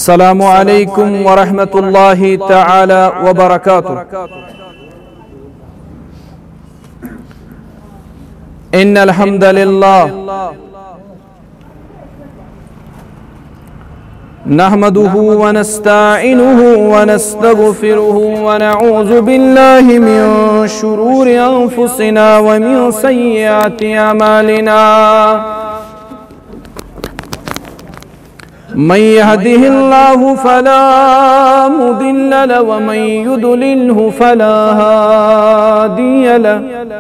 السلام عليكم ورحمة الله تعالى وبركاته. إن الحمد لله نحمده ونستعينه ونستغفره ونعوذ بالله من شرور أنفسنا ومن سيئات أعمالنا. من يهده الله فلا مضل له ومن يضلله فلا هادي له.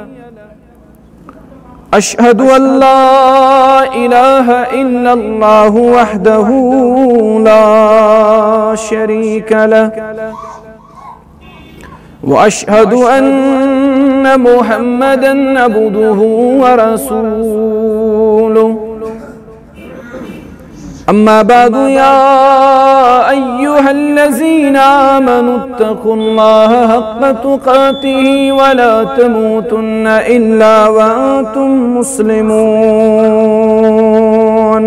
أشهد أن لا إله إلا الله وحده لا شريك له، وأشهد أن محمدا عبده ورسوله. أما بعد، يا أيها الذين آمنوا اتقوا الله حق تقاته ولا تموتن إلا وأنتم مسلمون.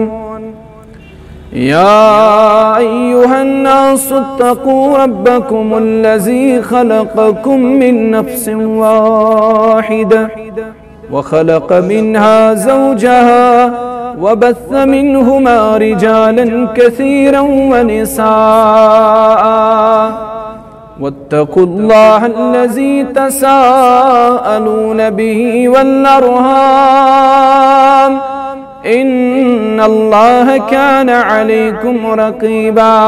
يا أيها الناس اتقوا ربكم الذي خلقكم من نفس واحدة وخلق منها زوجها وبث منهما رجالا كثيرا ونساء، واتقوا الله الذي تساءلون به والأرحام، إن الله كان عليكم رقيبا.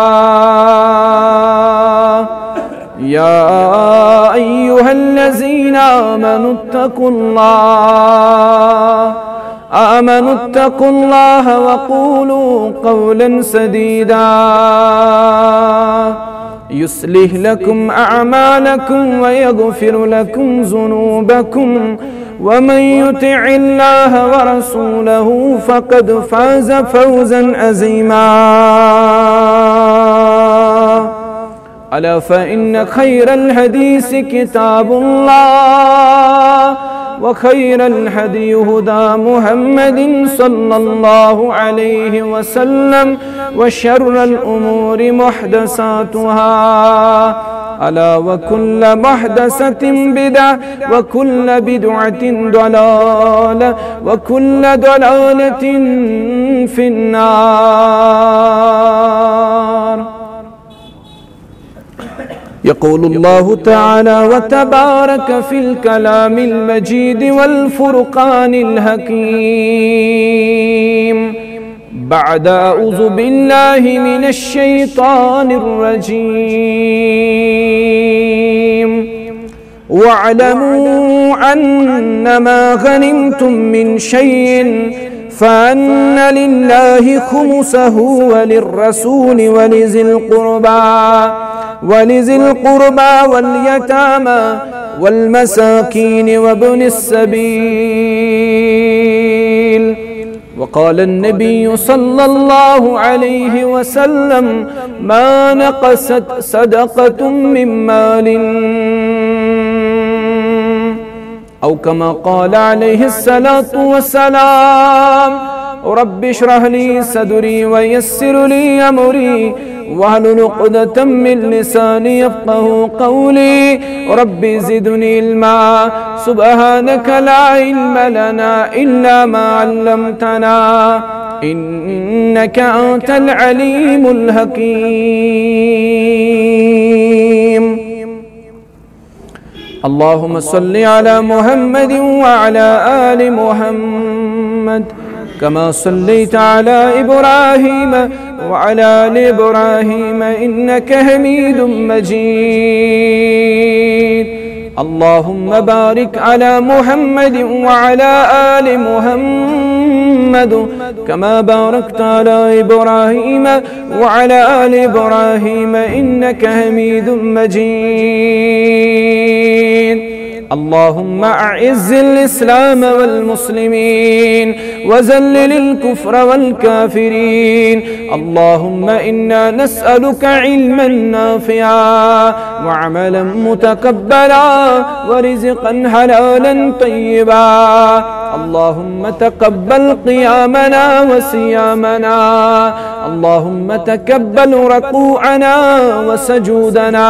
يا أيها الذين آمنوا اتقوا الله وقولوا قولا سديدا يصلح لكم أعمالكم ويغفر لكم ذنوبكم، ومن يطع الله ورسوله فقد فاز فوزا عظيما. ألا فإن خير الحديث كتاب الله، وخير الهدي هدى محمد صلى الله عليه وسلم، وشر الأمور محدثاتها، ألا وكل محدثة بدعة وكل بدعة ضلالة وكل ضلالة في النار. يقول الله تعالى وتبارك في الكلام المجيد والفرقان الحكيم بعد أعوذ بالله من الشيطان الرجيم. واعلموا أنما غنمتم من شيء فأن لله خمسه وللرسول ولذي القربى واليتامى والمساكين وابن السبيل. وقال النبي صلى الله عليه وسلم: ما نقصت صدقة من مال، أو كما قال عليه الصلاة والسلام: رب اشرح لي صدري ويسر لي أمري واحلل عقدة من لساني يفقه قولي. رب زدني علما، سبحانك لا علم لنا إلا ما علمتنا، إنك أنت العليم الحكيم. اللهم صل على محمد وعلى آل محمد كما صليت على إبراهيم وعلى آل إبراهيم إنك حميد مجيد. اللهم بارك على محمد وعلى آل محمد كما باركت على إبراهيم وعلى آل إبراهيم إنك حميد مجيد. اللهم أعز الإسلام والمسلمين وذلل الكفر والكافرين. اللهم إنا نسألك علما نافعا وعملا متقبلا ورزقا حلالا طيبا. اللهم تقبل قيامنا وصيامنا. اللهم تقبل ركوعنا وسجودنا.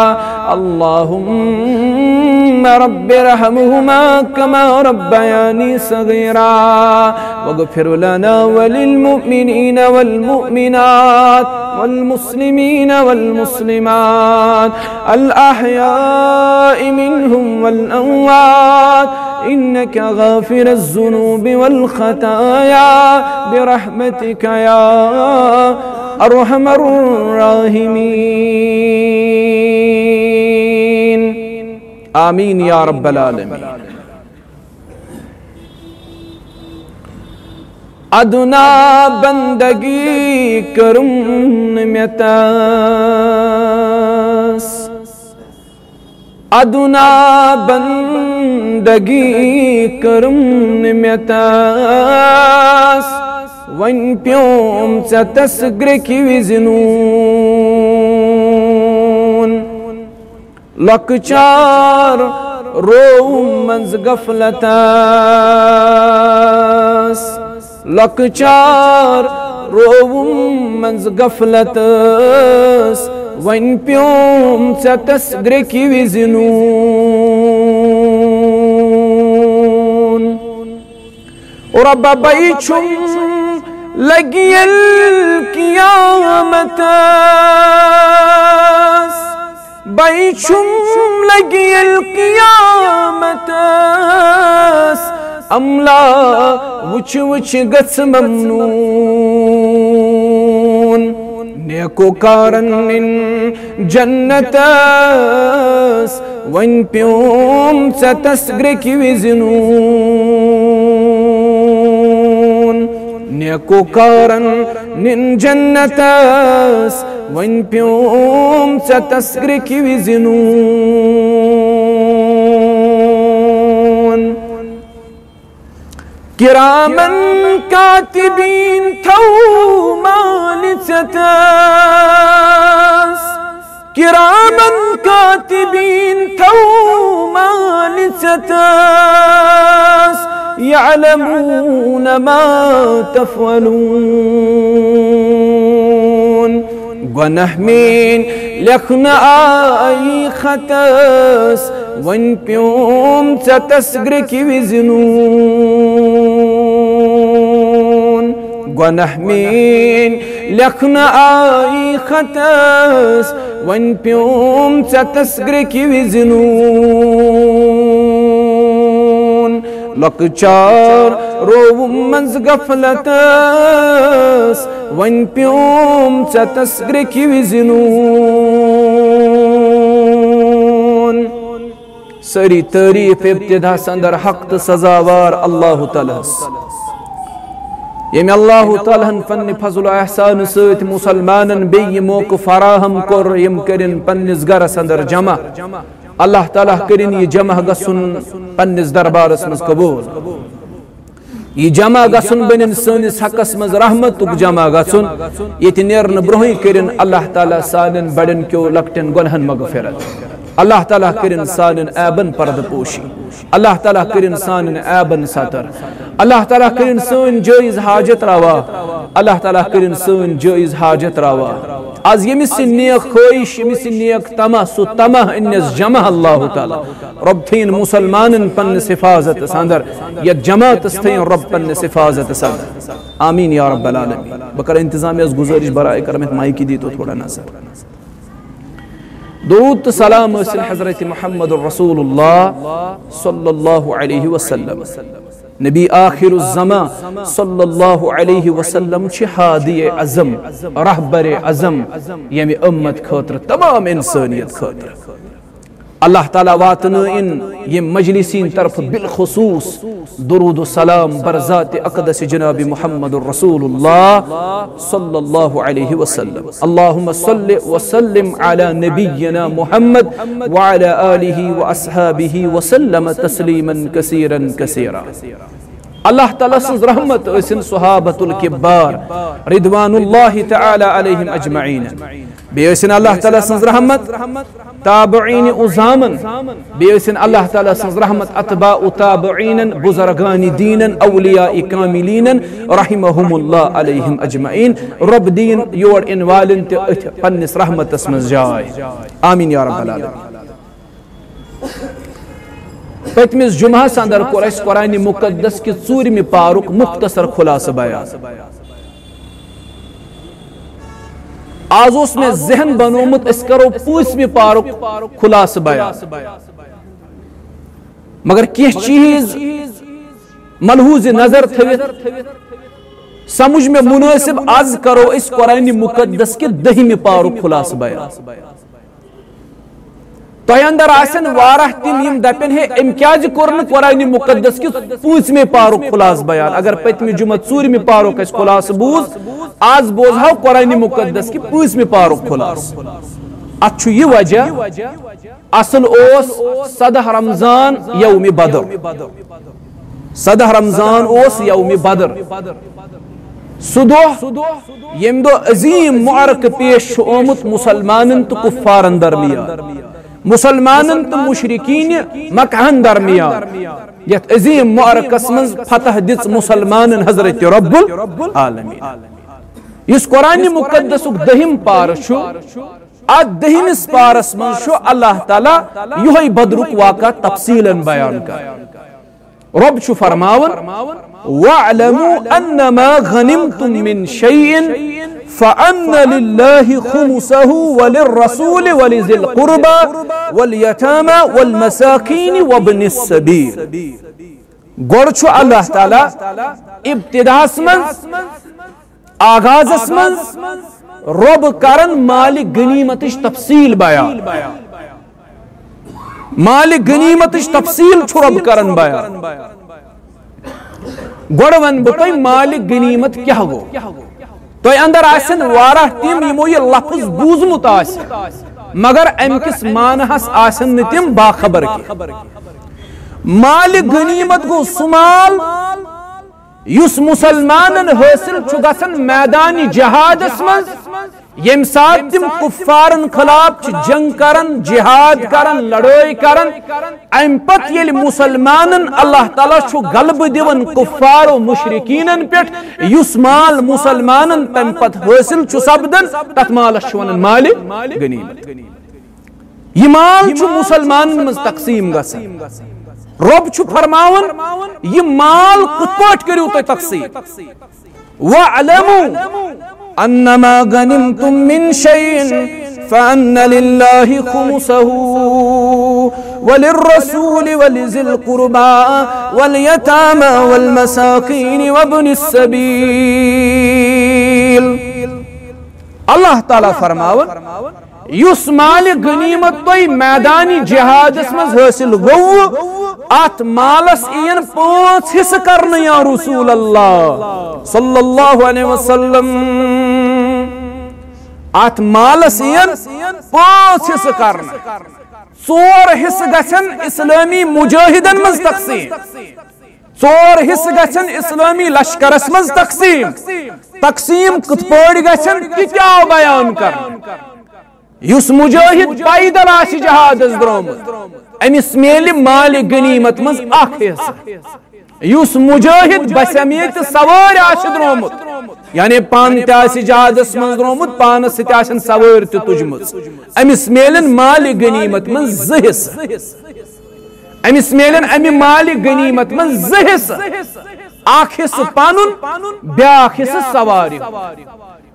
اللهم رب ارحمهما كما ربياني صغيرا. واغفر لنا وللمؤمنين والمؤمنات والمسلمين والمسلمات الأحياء منهم والأموات إنك غافر الذنوب والخطايا برحمتك يا أرحم الراحمين. آمين يا رب العالمين. ادنا بندگی کرم نمیتاس. ادنا بندگی کرم نمیتاس. ون پیوم ستسگر کی وزنون. لکچار روم منز غفلتاس. لکچار روم منز غفلتاس. ون پیوم ستسگر کی وزنون. رب بیچم لگی القیامتاس. بیچم لگی القیامتاس. املا وچ وچ گس ممنون. نیکو کارن جنتاس. ون پیوم ستسگر کی وزنون. نیکو کارن جنتاس. ون پیوم ستسگر کی وزنون. کراما کاتبین تھو مالچتاس. کراما کاتبین تھو مالچتاس. يعلمون ما تفعلون. گنہمین لکھنا آئی خطاس. ون پیوم ستسگر کی وزنون. گنہمین لکھنا آئی خطاس. ون پیوم ستسگر کی وزنون. لکچار روم منز غفلتاس. ون پیوم ستسگر کی وزنون. سری تعریف ابتدا سندر حق سزاوار اللہ تعالیٰ. یم اللہ تعالیٰ فن فضل و احسان سیت مسلمانن بی موقع فراہم کر یم کرن پنس گرس اندر جمع. اللہ تعالیٰ کرن یہ جمع گسن پنس دربارس مز قبول. یہ جمع گسن بنن سنس حقس مز رحمت جمع گسن. یہ نیرن برہی کرن اللہ تعالیٰ سانن بڑن کیو لکٹن گنہن مغفرت. اللہ تعالیٰ کرن سانن عیبن پرد پوشی. اللہ تعالیٰ کرن سانن عیبن ستر. اللہ تعالیٰ کرن سن جائز حاجت روا. اللہ تعالیٰ کرن سن جائز حاجت روا. از یمس نیک خوش یمس نیک تمہ سو تمہ انس جمع اللہ تعالیٰ. رب تھین مسلمانن پنس حفاظت سندر. یک جماعت تھین رب پنس حفاظت سندر. آمین یا رب العالمین. بکر انتظامی از گزارش برائے کرمت مائکی دی تو تھوڑا نظر. درود سلام اسل حضرت محمد رسول اللہ صلی اللہ علیہ وسلم. نبی آخر الزمان صلی اللہ علیہ وسلم چھ ہادی عظم رہبر عظم یمی امت خاطر تمام انسانیت خاطر. اللہ تعالیٰ واتنائن یہ مجلسین طرف بالخصوص درود و سلام برذات اقدس جناب محمد الرسول اللہ صلی اللہ علیہ وسلم. اللہم صلی وسلم علی نبینا محمد وعلی آلہ واصحابہ وسلم تسلیما کثیرا کثیرا. اللہ تعالیٰ سنز رحمت اسن صحابت الکبار رضوان اللہ تعالی علیہم اجمعین. بیسن اللہ تعالیٰ سنز رحمت تابعین ازامن. بیسن اللہ تعالیٰ سنز رحمت اتباع تابعین بزرگان دین اولیاء کاملین رحمہم اللہ علیہم اجمعین. رب دین یور انوالن تے پنس رحمت اسمز جائے. آمین یا رب العالمین. پتمس جمعہ اندر کور اس قرآن مقدس کی ژوٗرمہِ پارک مختصر خلاصہ بیان. آز اس میں ذہن بنومت اس کرو 25 پارک خلاصہ بیان. مگر کی چیز ملحوظ نظر تھوت سمجھ میں مناسب آز کرو اس قرآن مقدس کے 10 پارک خلاصہ بیان. تو اندر آسن وارہ تم یم دپن ہے امکیاج کرن قرآن مقدس کی 25 پارک خلاص بیان. اگر پتمی جمعہ 4 پارک اس خلاص بوز آز بوزہو قرآن مقدس کی 25 پارک خلاص. اچھو یہ وجہ اصل اوس 10 رمضان یوم بدر. 10 رمضان اوس یوم بدر. سدوہ یم دو عظیم معرک پیش آمت مسلمانن تو کفارن درمیان. مسلمانن تو مشرکین مکہن درمیان. یت عظیم معرکس من فتح دس مسلمانن حضرت رب العالمین. اس قرآن مقدس 10 پار چھو. ات 10 پارس من چھو اللہ تعالی یہ بدرک واقع تفصیلا بیان کر. رب چھو فرماون وَاعْلَمُوا أَنَّمَا غَنِمْتُم مِّن شَيْءٍ فَأَنَّ لِلَّهِ خُمُسَهُ وَلِلرَّسُولِ وَلِذِي الْقُرْبَى وَالْيَتَامَى وَالْمَسَاكِينِ وَابْنِ السَّبِيلِ. گوڑ چھو اللہ تعالی ابتداء اسمن آغاز اسمن رب کرن مال غنیمتش تفصیل بیان. مال غنیمتش تفصیل چھو رب کرن بیان. گوڑ ون بتوئی مال غنیمت کیا گو تو اندر آسن وارہ تیم یمو یہ لفظ بوزمت آسن مگر ام کس مانحس آسن نتیم باخبر کی. مال غنیمت گو سمال یس مسلمانن حاصل چھو گسن میدانی جہاد اسمن یم ساتھ تم کفارن خلاف جنگ کرن جہاد کرن لڑائی کرن. ام پت یل مسلمانن اللہ تعالیٰ چھو غلب دیون کفار و مشرکینن پیٹ یس مال مسلمانن تم پت حاصل چھو سبدن تت مال شونن مال غنیمت. یہ مال چھو مسلمانن مز تقسیم گسن. رب چھو فرماون یہ مال کت پاٹ کریو تو تقسیم. وَاعْلَمُوا أَنَّمَا غَنِمْتُم مِّن شَيْءٍ فَأَنَّ لِلَّهِ خُمُسَهُ وَلِلرَّسُولِ وَلِذِي الْقُرْبَى وَالْيَتَامَى وَالْمَسَاكِينِ وَابْنِ السَّبِيلِ. اللہ تعالیٰ فرماون یس مال غنیمت توئی میدانی جہاد اسمز حاصل گو ات مالس این 5 حصہ کرنے یا رسول اللہ صلی اللہ علیہ وسلم. ات مالس این 5 حصہ کرنے. 4 حصہ گچھن اسلامی مجاہدن مز تقسیم. 4 حصہ گچھن اسلامی لشکرس مز تقسیم. تقسیم کت پوڑ گچھن کیا بیان کر. یس مجاہد پیدل آسی جہاد از درومت امس میل مال غنیمت مز اخ حصہ. یس مجاہد بسمیت سوار آسی درومت یعنی پان تاسی جہاد اس مز درومت پانس ست آسن سوار تی تجمت امس میلن مال غنیمت مز 2 حصہ. امس میلن امی مال غنیمت مز 2 حصہ. اخ حصہ پانن بیاکھ حصہ سواری.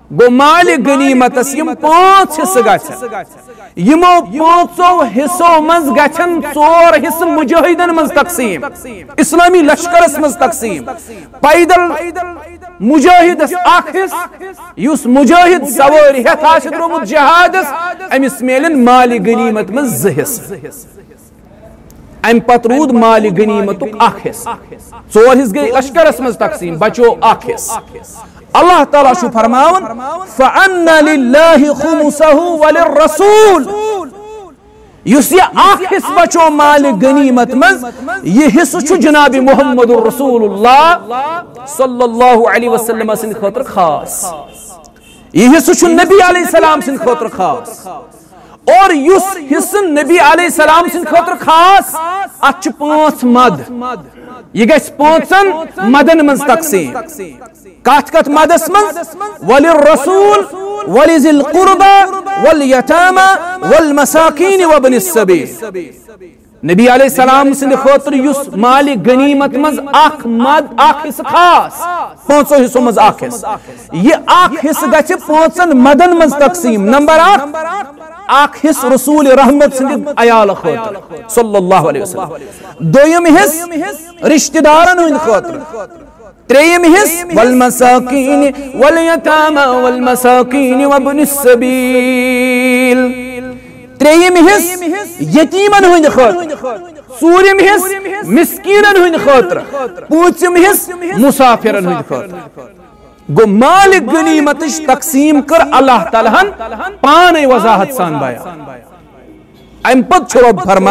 گو مال غنیمتس یم 5 حصہ گژھن یمو 5 حصو مز گژھن 4 حصہ مجاہدن مز تقسیم اسلامی لشکرس مز تقسیم پیدل مجاہدس اخ حصہ یس مجاہد سواری ہتھ آسہِ درومت جہادس امس میلن مال غنیمت مز 2 حصہ ام پت رود مال غنیمت اخ حصہ 4 حصہ گئی لشکرس مز تقسیم بچو اخ حصہ اللہ تعالیٰ شو فرماون فَأَنَّ لِلَّهِ خُمُسَهُ وَلِلرَّسُولِ یس یہ اخ حصہ بچو مال غنیمت مز یہ حصہ چھو جناب محمد رسول اللہ صلی اللہ علیہ وسلم سن خاطر خاص یہ حصہ چھو نبی علیہ السلام سن خاطر خاص اور یس حصہ نبی علیہ السلام سن خاطر خاص اچھ 5 مد یہ گیس 5 مدن مز تقسیم کات مدس مز وللرسول ولذی القربى والیتامى والمساکین وابن السبیل نبی علیہ السلام سن خاطر یس مال غنیمت مز اخ مد اخ حصہ خاص 5 حصوں مز اخ حصہ یہ اخ حصہ گچھ 5 مدن مز تقسیم نمبر 1 حصہ رسول رحمت سند عیال خاطر صلی اللہ علیہ وسلم دویم حصہ رشتہ دارن ہند خاطر تریم حصہ والمساکین والیتامى والمساکین وابن السبیل تریم حصہ یتیمن ہند خاطر ژورم حصہ مسکینن ہند خاطر پانچم حصہ مسافرن ہند خاطر گو مال غنیمت تقسیم کر اللہ تعالیٰ پانے وضاحت سان بیان ام پت چھو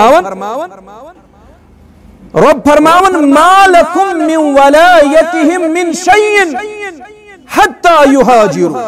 رب فرماون ما لکم من ولایتهم من شیئن حتی یہاجروا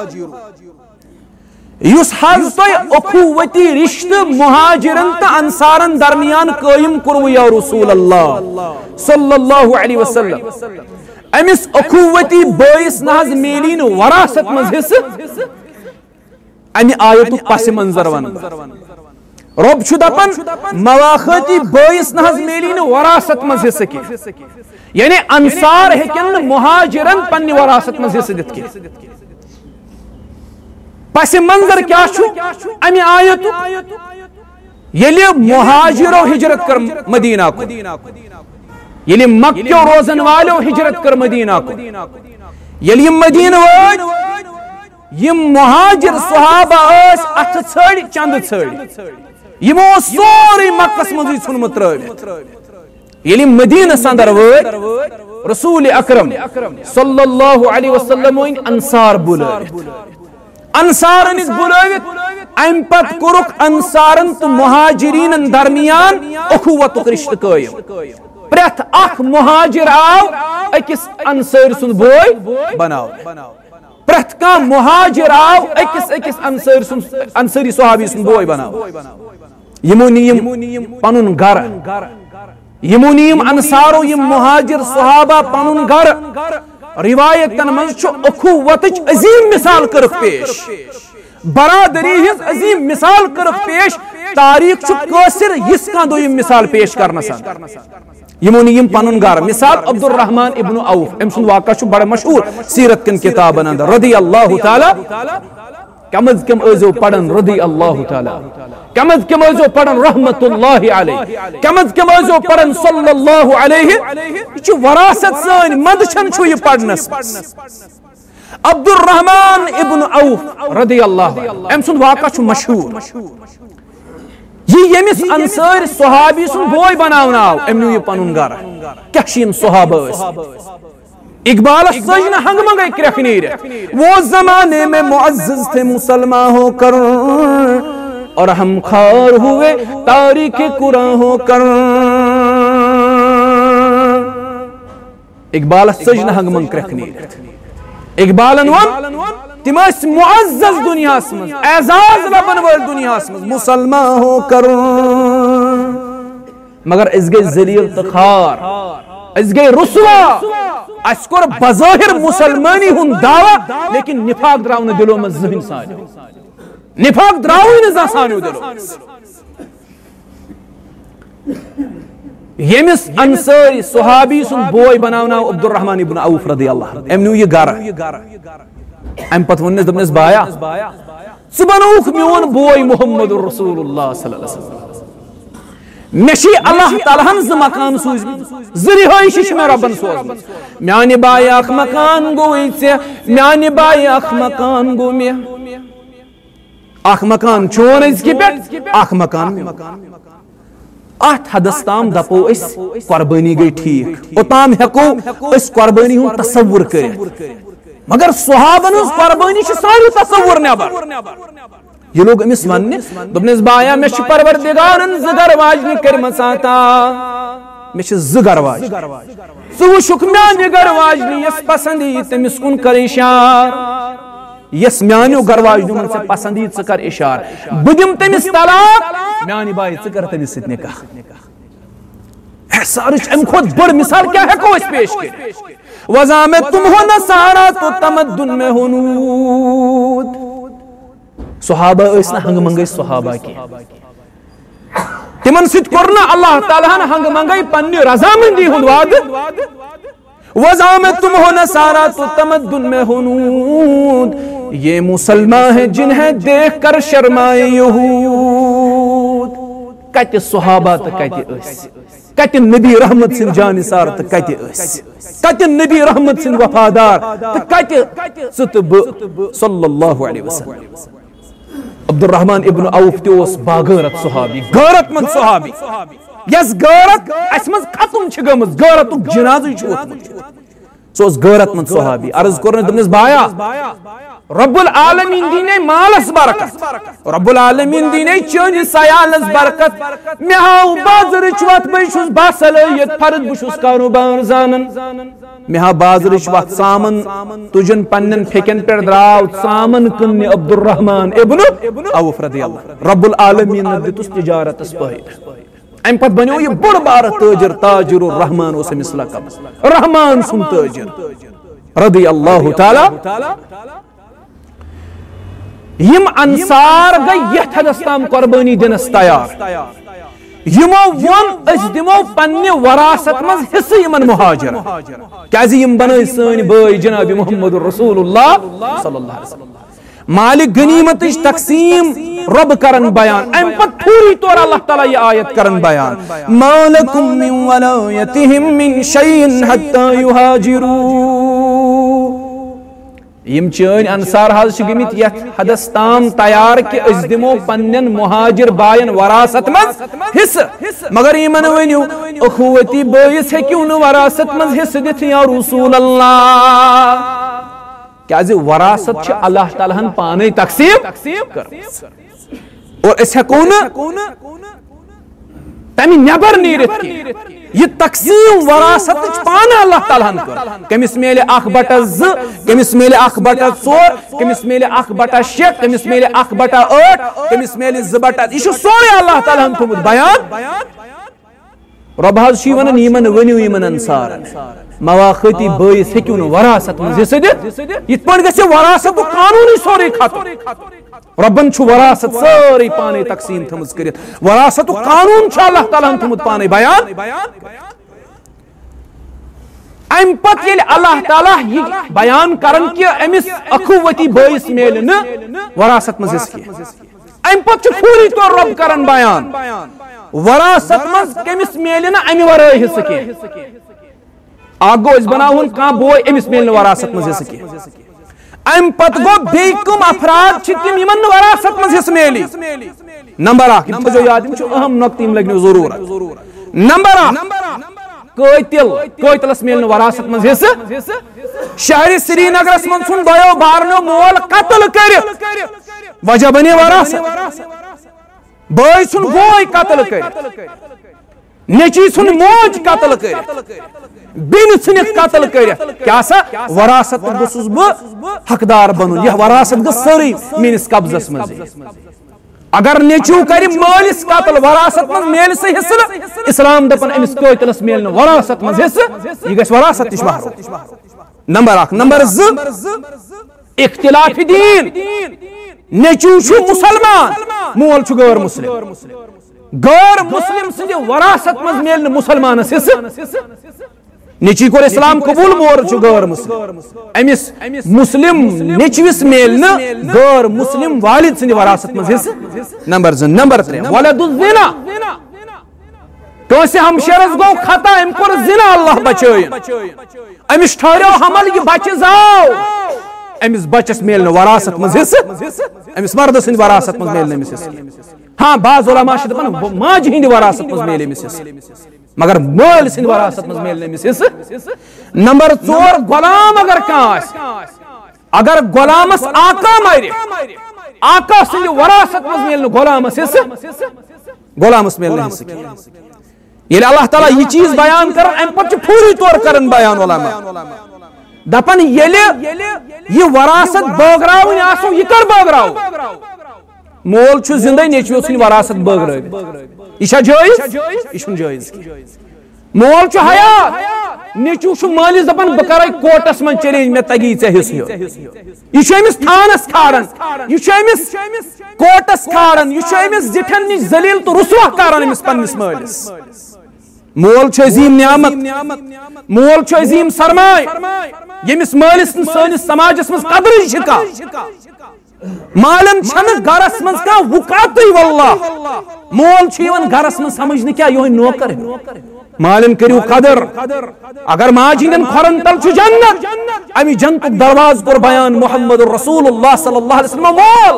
یس حض تو اخوتی رشتہ مہاجرن تا انصارن درمیان قائم کرو یا رسول اللہ صلی اللہ علیہ وسلم امس اخوتی باعث ناز میلین وراثت مز حصہ امی آیت پس منظر ون رب چھو دپن مواختی باعث ناز میلین وراثت مز حصہ کی یعنی انصار ہیکن مہاجرن پنی وراثت مز حصہ دت کی پس منظر کیا چھو امی آیت یلی مہاجرو ہجرت کر مدینہ کو یلی مکہ روزن والو ہجرت کر مدینہ کو یلی مدینہ وائد یم مہاجر صحابہ اس اتھ چھڑی چند چھڑی یمو سوری مکس منزی ژھنمت ترٲوِتھ یلی مدینہ سندر وائد رسول اکرم صلی اللہ علیہ وسلم انصار بلٲوِتھ انصارن بلٲوِتھ ام پت کورُکھ انصارن تو مہاجرین درمیان اخوتک رشتہ قائم پریت اخ مہاجر آو اکس انصار سن بوئے بناو پریت کان مہاجر آو اکس انصاری صحابی سن بوئے بناو یمو نیم پنن گر یمو نیم انصارو یم مہاجر صحابہ پنن گر روایتن من چھو اخوتچ عظیم مثال کرک پیش برادری ہز عظیم مثال کرک پیش تاریخ چھو قاصر یس کان دویم مثال پیش کرنا سن یمون یم پنن گار مثال عبد الرحمن ابن عوف ام سن واقع چھو بڑا مشہور سیرت کن کتابن اندر رضی اللہ تعالی کم از کم ازو پڑھن رضی اللہ تعالی کم از کم ازو پڑھن رحمت اللہ علیہ کم از کم ازو پڑھن صلی اللہ علیہ چھو وراثت سان مدچن چھو یہ پڑھنس عبد الرحمن ابن عوف رضی اللہ ام سن واقع چھو مشہور یہ یمس انصار صحابی سن بوئے بناوناو امنو یہ پنن گھر کیا شین صحابہ اس اقبال سجن ہنگ منگے کرکنیر وہ زمانے میں معزز تھے مسلمان ہو کر اور ہم خار ہوئے تاریخ قرآن ہو کر اقبال سجن ہنگ منگ کرکنیر اقبال انوان تمس معزز دنیا اسمز اعزاز لبن ول دنیا اسمز مسلمان ہو کر مگر اس گئی ذلیل تخار اس گئی رسوا اس کور بظاہر مسلمانی ہن دعوی لیکن نفاق دراؤن دلوں میں ذہن سانیو نفاق دراؤن ذا سانیو دلوں یمس انصاری صحابی سن بوئے بناونا عبد الرحمن ابن عوف رضی اللہ امنو یہ گارا ام پت ونس دپنس بایا ژٕ بنووُکھ میون بوے محمد رسول اللہ صلی اللہ علیہ وسلم مشی اللہ تعالیٰ ہن زٕ مکان سوٗزمٕتۍ زٕ رِہٲیشہِ چھِ مےٚ رۄبن سوزمٕژ میانہِ بایہِ اکھ مکان گوٚوٕے ژےٚ میانہِ بایہِ اکھ مکان گوٚو مےٚ اکھ مکان چون أزکہِ پٮ۪ٹھ اکھ مکان اتھ حدس تام دپو أسۍ قۄربٲنی گٔے ٹھیٖک اوٚتام ہٮ۪کو أسۍ قۄربٲنی ہُنٛد تصوُر کٔرِتھ مگر صحابن ہٕنٛز قۄربٲنی چھِ سانہِ تصوُر نٮ۪بر یہ لوگ امس وننہِ دوٚپنس بایا مےٚ چھِ پروردگارن زٕ گرٕ واجنہِ کٔرمٕژ عطا مےٚ چھِ زٕ گرٕ واجنہِ ژٕ وٕچھُکھ میانہِ گرٕ واجنہِ یۄس پسنٛد یی تٔمِس کُن کر اِشار یس میانیو گرٕ واجنیو منٛز ژےٚ پسنٛد یی ژٕ کر اِشار بہٕ دِمہٕ تٔمِس طلاق میانہِ بایہِ ژٕ کر تٔمِس سۭتۍ نکاح احسانٕچ امہِ کھۄتہٕ بٔڑ مثال کیٛاہ ہٮ۪کو أسۍ پیش کٔرِتھ وضع میں تم ہو نصارا تو تمدن میں ہنود صحابہ ٲسۍ نہٕ ہنگہٕ منگے صحابہ کینٛہہ تِمن سۭتۍ کوٚر نہٕ اللہ تعالیٰ ہن ہنگہٕ منگے پننہِ رضامندی ہُنٛد وعدٕ وضع میں تم ہو نصارا تو تمدن میں ہنود یہ مسلمان ہیں جنہیں دیکھ کر شرمائے یہود کتہِ صحابہ تہٕ کتہِ ٲسۍ کتہِ نبی رحمت سٕنٛدۍ جانثار تہٕ کتہِ ٲسۍ کتہِ نبی رحمت سٕنٛدۍ وفادار تہٕ کتہِ ژٕ تہٕ بہٕ صلی اللہ علیہ وسلم عبدالرحمن ابن عوف تہِ اوس باغٲرت صحابی غٲرت مند صحابی یس غٲرت اسہِ منٛز ختم چھِ گٔمٕژ غٲرتُک جنازٕے چھُ ووتمُت سُہ اوس غٲرت مند صحابی عرض کوٚرنس دوٚپنس بایا رب العالمین دینے مالس برکت رب العالمین دینے چٲنِس سیالس برکت مےٚ ہاو بازرٕچ وتھ بے چھُس باصلٲحیت فرد بہٕ چھُس کاروبار زانان مےٚ ہاو بازرٕچ وتھ ژامن تُجن پننٮ۪ن پھیٚکٮ۪ن پٮ۪ٹھ درٛاو ژامن کٕننہِ عبدالرحمان ابن عوف رضی اللہ رب العالمین دِتُس تجارتس فٲیدٕ امہِ پتہٕ بنیو یہِ بوٚڑ بارٕ تٲجر تاجر الرحمان اوس أمِس لقب رحمان سُنٛد تٲجر رضی اللہ تعالیٰ یم انصار گئی یتھ حدس تام قربانی دنس تیار یمو ون أسۍ دمو پننہِ وراثت منٛز حصہٕ یمن مہاجر کیازِ یم بنٲے سٲنۍ بٲے جناب محمد رسول اللہ صلی اللہ علیہ وسلم مالک غنیمتٕچ تقسیٖم رب کرن بیان امہِ پتہٕ پوٗری طور اللہ تعالیٰ یہِ آیت کرن بیان ما لکم من ولایتہم من شیء حتی یہاجروا یم چٲنۍ انصار حظ چھِ گٔمٕتۍ یتھ حدس تام تیار کہِ أسۍ دِمو پننٮ۪ن مہاجر بایَن وراثت منٛز حصہٕ مگر یِمن ؤنِو اخوتی بٲیِس ہیٚکِو نہٕ وراثت منٛز حصہٕ دِتھ یا رسول اللہ کیازِ وراثت چھِ اللہ تعالیٰ ہن پانے تقسیٖم کٔرمٕژ اور أسۍ ہٮ۪کو نہٕ تمہِ نٮ۪بر نیٖرِتھ کینٛہہ یہ تقسیم وراثتٕچ پانہٕ اللہ تعالیٰ ہن کٔر کٔمِس میلہِ 1/2 کٔمِس میلہِ 1/4 کٔمِس میلہِ 1/6 کٔمِس میلہِ 1/8 کٔمِس میلہِ 2/. یہِ چھُ سورُے اللہ تعالیٰ ہن تھوٚمُت بیان رۄب حظ چھُ ونان یِمن ؤنِو یِمن انصارن مواخٲتی بٲیِس ہیٚکِو نہٕ وراثت منٛز حصہٕ دِتھ یِتھ پٲٹھۍ گژھِ وراثتُک قانوٗنٕے سورُے ختم ربن چھُ وراثت سٲرٕے پانے تقسیٖم تھٲمٕژ کٔرِتھ وراثتُک قانوٗن چھُ اللہ تعالیٰ ہن تھوٚمُت پانے بیان امہِ پتہٕ ییٚلہِ اللہ تعالیٰ یہِ بیان کرن کہِ أمِس اخوتی بٲیِس میلہِ نہٕ وراثت منٛز حصہٕ کینٛہہ امہِ پتہٕ چھُ پوٗری طور رب کرن بیان وراثت منٛز کٔمِس میلہِ نہٕ امہِ ورٲے حصہٕ کینٛہہ اکھ گوٚو أسۍ بناوہون کانٛہہ بوے أمِس میلہِ نہٕ وراثت منٛز حصہٕ کینٛہہ امہِ پتہٕ گوٚو بیٚیہِ کٕم افراد چھِ تِم یِمن نہٕ وراثت منٛز حصہٕ میلہِ نمبر 1 یِم تھٲیزیو یاد یِم چھِ اہم نۄقطہٕ یِم لگنو ضروٗرت نمبر 1 قٲتِلس میلہِ نہٕ وراثت منٛز حصہٕ شہرِ سرینگرس منٛز ژھُن دۄیو بارنیو مول قتل کٔرِتھ وجہ بنے وراثت بٲے ژھُن بوے قتل کٔرِتھ نیچی ژھُن موج قتل کٔرِتھ بیٚنہِ ژھٕنِتھ قتل کٔرِتھ کیٛاہ سا وراثت گوٚژھُس بہٕ حقدار بنُن یہِ وراثت گٔژھ سٲرٕے میٲنِس قبضس منٛز اگر نیچو کرِ مٲلِس قتل وراثت منٛز میلہِ سُہ حصہٕ نہٕ اسلام دپان أمِس قٲتِلس میلہِ نہٕ وراثت منٛز حصہٕ یہِ گژھِ وراثت نِش محروم نمبر 1 نمبر 2 اختلاف دین نیچو چھُ مسلمان مول چھُ غٲر مسلم سٕنٛدِ وراثت منٛز میلہِ نہٕ مُسلمانس حصہٕ نیچی کو اسلام قبول مور چھ غیر مسلم امس مسلم نیچوس میلن غیر مسلم والد سند وراثت مز حصہ نمبر 2 نمبر 3 ولد الزنا کونسہ ہمشیرس گو خطا ام کور زنا اللہ بچائن امس ٹھہرو حمل یہ بچہ زاو امس بچس میلن وراثت مز حصہ امس مرد سند وراثت مز میلن امس حصہ ہاں بعض علماء چھ دپان ماجہ ہند وراثت مز میل امس حصہ مگر مول سند وراثت مز میل امس حصہ نمبر 4 غلام اگر کان اگر غلامس آقا مر آقا سند وراثت مز میل غلامس حصہ غلامس میل حصہ یل اللہ تعالی یہ چیز بیان کرن ام پتہ پوری طور کرن بیان علماء دپن یل یہ وراثت بٲگراوٕنۍ آسو یہ کر بٲگراو مول چھ زندہ نیچوی سن وراثت بٲگرٲوِتھ یہ چھا جٲیز یہ چھُنہٕ جٲیز مول چھ حیات نیچو چھ مالس دپان بہ کرے کوٹس من چیلنج مے تگی ژے حصہ یہ چھ امس تھانس کھارن یہ چھ امس کوٹس کھارن یہ چھ امس زٹھن نش ذلیل تو رسوا کران امس پنس مالس مول چھ عظیم نعمت مول چھ عظیم سرمایہ یمس مالس سٲنِس سماجس مز قدر چھ مالن چھن گرس مز کا وقاتی واللہ مول چھ یوان گرس مز سمجھنے کیا یہ نوکر ہے مالن کریو قدر اگر ماجہ ہندن کھورن تل چھ جنت امی جنت درواز کور بیان محمد رسول اللہ صلی اللہ علیہ وسلم مول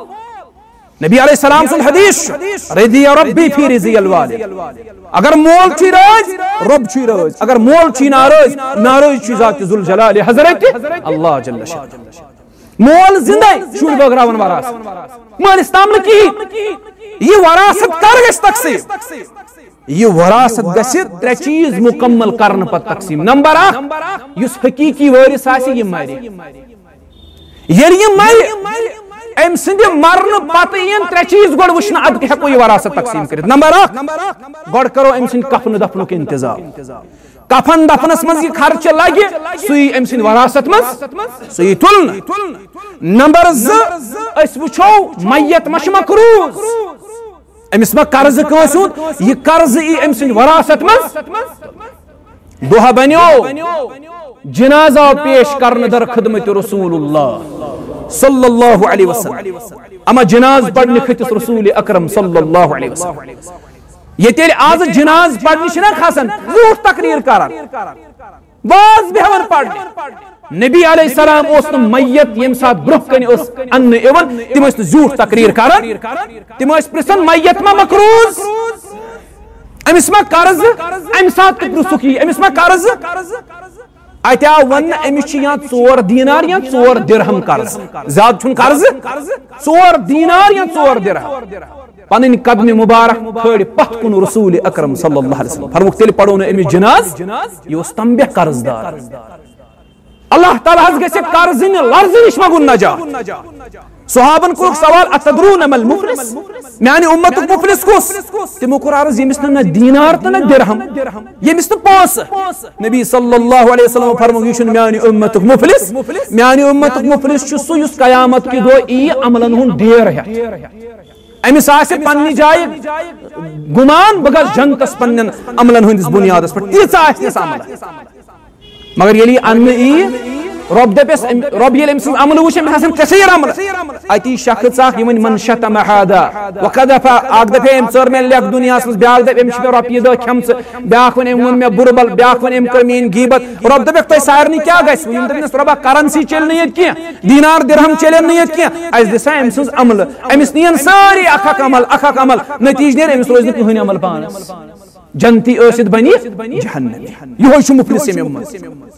نبی علیہ السلام سن حدیث رضی ربی فی رضی الوالد اگر مول چھ راز رب چھ راز اگر مول چھ ناراض ناراض چھ ذات ذوالجلال حضرت اللہ جل شانہ مول زندہ شور بٲگراون وراثت مالس تام نہ کہین یہ وراثت کر گژھِ تقسیم یہ وراثت گژھِ 3 چیز مکمل کرن پتہ تقسیم نمبر 1 یس حقیقی وارث آسہِ یہ مر ییٚلہِ یہ مر ام سند مرن پتہ این 3 چیز گۄڈٕ وٕچھنہٕ ادٕ ہیٚکو یہ وراثت تقسیم کٔرِتھ نمبر 1 گۄڈٕ کرو ام سند کفن دفنُک انتظام کفن دفنس مز یہ خرچہ لگہ سی ام سند وراثت مز سی تلن نمبر 2 اس وچھو میت مش مقروض امس ما قرض کٲنٛسہِ ہُنٛد یہ قرض ای ام سند وراثت مز دۄہ بنیو جنازہ پیش کرن در خدمت رسول اللہ صلی اللہ علیہ وسلم اما جناز پڑھنے کھتس رسول اکرم صلی اللہ علیہ وسلم یہ تیل آز جناز پڑھنی چھنا کھسن زور تقریر کران واز بیہون پڑھنی نبی علیہ السلام اس میت یم سات برہ کن اس ان ایون تم اس زور تقریر کران تم اس پرسن میت ما مقروض امس ما قرض ام سات پرسکی امس ما قرض اتیا ون امس یا 4 دینار یا 4 درہم قرض زیاد چھن قرض 4 دینار یا 4 درہم پنن قدم مبارک کھڑ پت کن رسول اکرم صلی اللہ علیہ وسلم فرموک تیل پڑھو نا امس جناز یہ اس تنبیہ قرض دار اللہ تعالیٰ حض گژھِ قرضن لرز نش مگن نجات صحابن کو سوال اتدرون ما المفلس میانی امت مفلس کس تمو کور عرض یمس نہ دینار تو نہ درہم یمس نہ پونس نبی صلی اللہ علیہ وسلم فرمو یہ میانی امت مفلس میانی امت مفلس چھ سو یس قیامت کی دو ای عملن ہن دیر ہے امس آسہ پنہ جائے گمان بگس جنتس پنن عملن ہندس بنیادس پر تیژ آسنس عمل مگر یلی ان ای رب دپس رب یل امس عمل وچ امس آسن کثیر عمل اتی شخص اخ یمن من شتم هذا وكذف اقدف ام صور من لک دنیا اس بیاق دپ امس رب یہ دو کھمس بیاق ون ام میں بربل بیاق ون ام کرمین غیبت رب دپ تو سارنی کیا گس یم دپس رب کرنسی چل نہیں کی دینار درہم چل نہیں کی اس دسا امس عمل امس نین ساری اخ عمل نتیجہ نیر امس روز نہ عمل پانس جنتی اسد بنی جہنم یہ چھ مفلس امت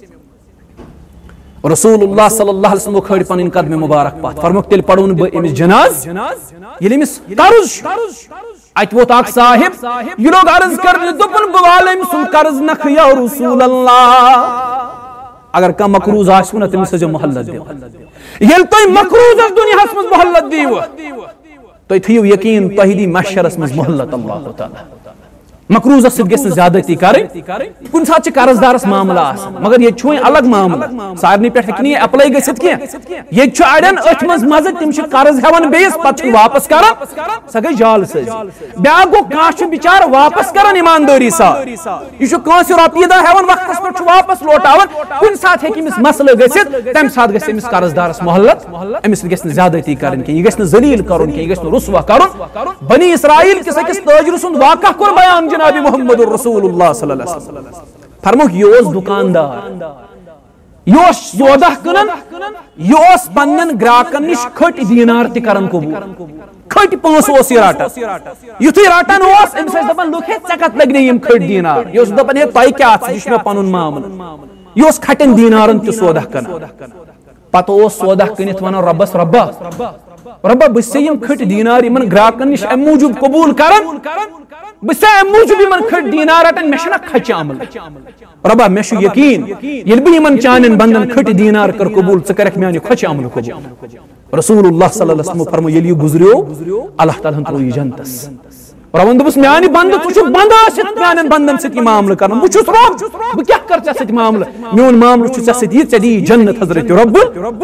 رسول اللہ صلی اللہ علیہ وسلم کھڑ پن قدم مبارک پات فرموک تیل پڑھون بہ امس جناز یل امس قرض ات ووت اخ صاحب یہ لوگ عرض کرنے دپن بہ وال امس قرض نکھ یا رسول اللہ اگر کا مقروض آسو نہ تمس جو محلت دیو یل تو مقروض اس دنیا اس مز محلت دیو تو تھیو یقین تہدی محشرس مز محلت اللہ تعالی مقروضس ست گژھِ نہٕ زیادتی کرٕنۍ کُنہِ ساتہٕ چھِ قرض دارس معاملہٕ آسان مگر ییٚتہِ چھُ وۄنۍ الگ معاملہٕ سارنٕے پٮ۪ٹھ ہیٚکہِ نہٕ یہِ ایپلاے گٔژھِتھ کینٛہہ ییٚتہِ چھُ اڑٮ۪ن أتھۍ منٛز مزٕ تِم چھِ قرض ہٮ۪وان بیٚیِس پتہٕ چھِ واپس کران سۄ گٔے جالہٕ سٲزی بیٛاکھ گوٚو کانٛہہ چھُ بِچارٕ واپس کران ایٖماندٲری سان یہِ چھُ کٲنٛسہِ رۄپیہِ دہ ہٮ۪وان وقتس پٮ۪ٹھ چھُ واپس لوٹاوان کُنہِ ساتہٕ ہیٚکہِ أمِس مسلہٕ گٔژھِتھ تمہِ ساتہٕ گژھِ أمِس قرض دارس مۄحلت أمِس سۭتۍ گژھِ نہٕ زیادتی کرٕنۍ کینٛہہ یہِ گژھِ نہٕ ذلیٖل کرُن کینٛہہ یہِ گژھِ نہٕ رسوا کرُن بنی اسرائیل کِس أکِس تٲجرٕ سُنٛد واقعہ کوٚر بیان جناب محمد رسول اللہ صلی اللہ علیہ وسلم فرموک یہ اوس دکاندار یہ اوس سودہ کٕنان یہ اوس پننٮ۪ن گراکن نش کھٔٹۍ دینار تہِ کران قبوٗل کھٔٹۍ پونٛسہٕ اوس یہِ رٹان یُتھُے رٹان اوس أمِس ٲسۍ دپان لُکھ ہے ژےٚ کتھ لگنٕے یِم کھٔٹۍ دینار یہِ اوس دپان ہے تۄہہِ کیٛاہ ژٕ یہِ چھُ مےٚ پنُن معاملہٕ یہِ اوس کھٹٮ۪ن دینارن تہِ سودہ کٕنان پتہٕ اوس سودہ کٕنِتھ ونان رۄبس رۄبا رۄبا بہٕ چھُسے یِم کھٔٹۍ دینار یِمن گراکن نش امہِ موٗجوٗب قبوٗل کران بہٕ چھُسے امہِ موٗجوٗب یِمن کھٔٹۍ دینار رٹان مےٚ چھُنہ کھچہِ عملہٕ رۄبا مےٚ چھُ یقیٖن ییٚلہِ بہٕ یِمن چانٮ۪ن بندن کھٔٹۍ دینار کر قبوٗل ژٕ کرکھ میانہِ کھۄچہِ عملہٕ قبوٗل رسول اللہ صلی اللہ علیہ وسلم فرمو ییٚلہِ یہِ گُزریو اللہ تعالیٰ ہن ترٛوو یہِ جنتس رۄبن دوٚپُس میانہِ بندٕ ژٕ چھُکھ بنٛد ٲسِتھ میانٮ۪ن بندن سۭتۍ یہِ معاملہٕ کران بہٕ چھُس رۄب بہٕ کیٛاہ کرٕ ژےٚ سۭتۍ معاملہٕ میون معاملہٕ چھُ ژےٚ سۭتۍ یہِ ژےٚ دِیی جنت حضرت رۄب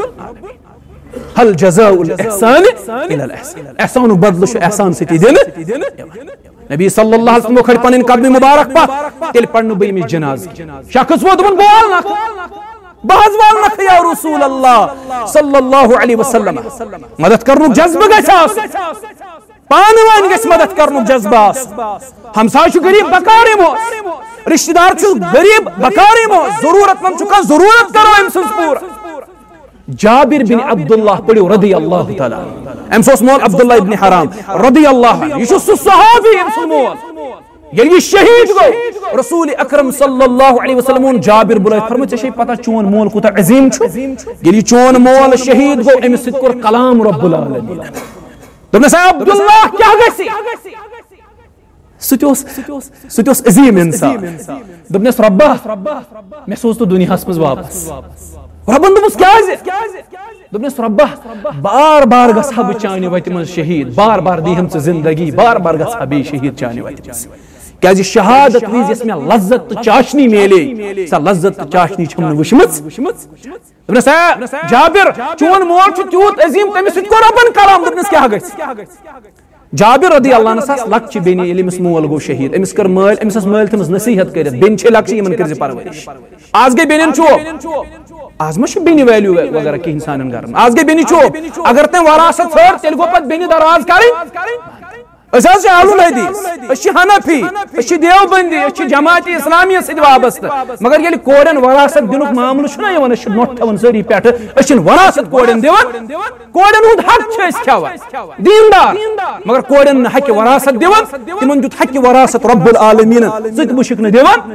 هل جزاء الاحسان الى الاحسان احسانُک بدلہٕ چھُ احسان سۭتی دِنہٕ نبی صلی اللہ علیہ وسلم کھڑ پنٕنۍ قدمہِ مُبارک پتھ تیٚلہِ پرنہٕ بہٕ أمِس جنازٕ شخص ووت دوٚپُن بول نکھٕ بہٕ حظ وول نکھٕ یا رسول اللہ صلی اللہ علیہ وسلم مدد کرنُک جذبہٕ گژھِ آسُن پانہٕ ؤنۍ گژھِ مدد کرنُک جذبہٕ آسُن ہمساے چھُ غریٖب بکار یِمو رشتہٕ دار چھُ غریٖب بکار یِمو ضروٗرت منٛد چھُ کانٛہہ ضروٗرت کرو أمۍ سٕنٛز پوٗرٕ جابر بن عبداللہ پڑھو رضی اللہ تعالیٰ أمِس اوس مول عبداللہ ابن حرام رضی اللہ عنہ یہِ چھُ سُہ صحابی أمۍ سُنٛد مول ییٚلہِ یہِ شہیٖد گوٚو رسول اکرم صلی اللہ علیہ وسلم ووٚن جابر بُلٲیِتھ فرموو ژےٚ چھے پتہ چون مول کوٗتاہ عظیٖم چھُ ییٚلہِ یہِ چون مول شہیٖد گوٚو أمِس سۭتۍ کوٚر کلام رب العالمین دوٚپنس اے عبداللہ کیٛاہ گژھِ سُہ تہِ اوس عظیٖم انسان دوٚپنس رۄبا مےٚ سوز ژٕ دُنیاہس منٛز واپس رۄبن دوٚپُس کیٛازِ دوٚپنس رۄبا بار بار گژھٕ بہٕ چانہِ وتہِ منٛز شہیٖد بار بار دیٖہم ژٕ زندگی بار بار گژھٕ بیٚیہِ شہیٖد چانہِ وتہِ منٛز کیٛازِ شہادت وِزِ یۄس مےٚ لذت تہٕ چاشنی میلے سۄ لذت تہٕ چاشنی چھم نہٕ وٕچھمٕژ دوٚپنس اے جابر چون مول چھُ تیوٗت عظیٖم تٔمِس سۭتۍ کوٚر رۄبن کلام دوٚپنس کیٛاہ گژھِ جابر رضی اللہ عنہ آسہٕ لۄکچہِ بیٚنہِ ییٚلہِ أمِس مول گوٚو شہیٖد أمِس کٔر مٲلۍ أمِس ٲس مٲلۍ تھٲومٕژ نصیٖحت کٔرِتھ بیٚنہِ چھے لۄکچہِ یِمن کٔرزِ پرورِش آز گٔے بیٚنٮ۪ن چوب آز ما چھُ بیٚنہِ ویلیوٗ وغیرہ کِہیٖنۍ سانٮ۪ن گرن آز گٔے بیٚنہِ چوب اگر تٔمۍ وراثت ژھٲر تیٚلہِ گوٚو پتہٕ بیٚنہِ دراز کرٕنۍ أسۍ حظ چھِ اہلُ الحدیث أسۍ چھِ حنفی أسۍ چھِ دیوبندی أسۍ چھِ جماعتہِ اسلامیہ سۭتۍ وابستہٕ مگر ییٚلہِ کورٮ۪ن وراثت دِنُک معاملہٕ چھُنہ یِوان أسۍ چھِ نۄٹھ تھاوان سٲری پٮ۪ٹھٕ أسۍ چھِنہٕ وراثت کورٮ۪ن دِوان کورٮ۪ن ہُنٛد حق چھِ أسۍ کھٮ۪وان دیندار مگر کورٮ۪ن نہٕ حقہِ وراثت دِوان تِمن دیُت حقہِ وراثت رب العالمیٖنن ژٕ تہِ مُشِک نہٕ دِوان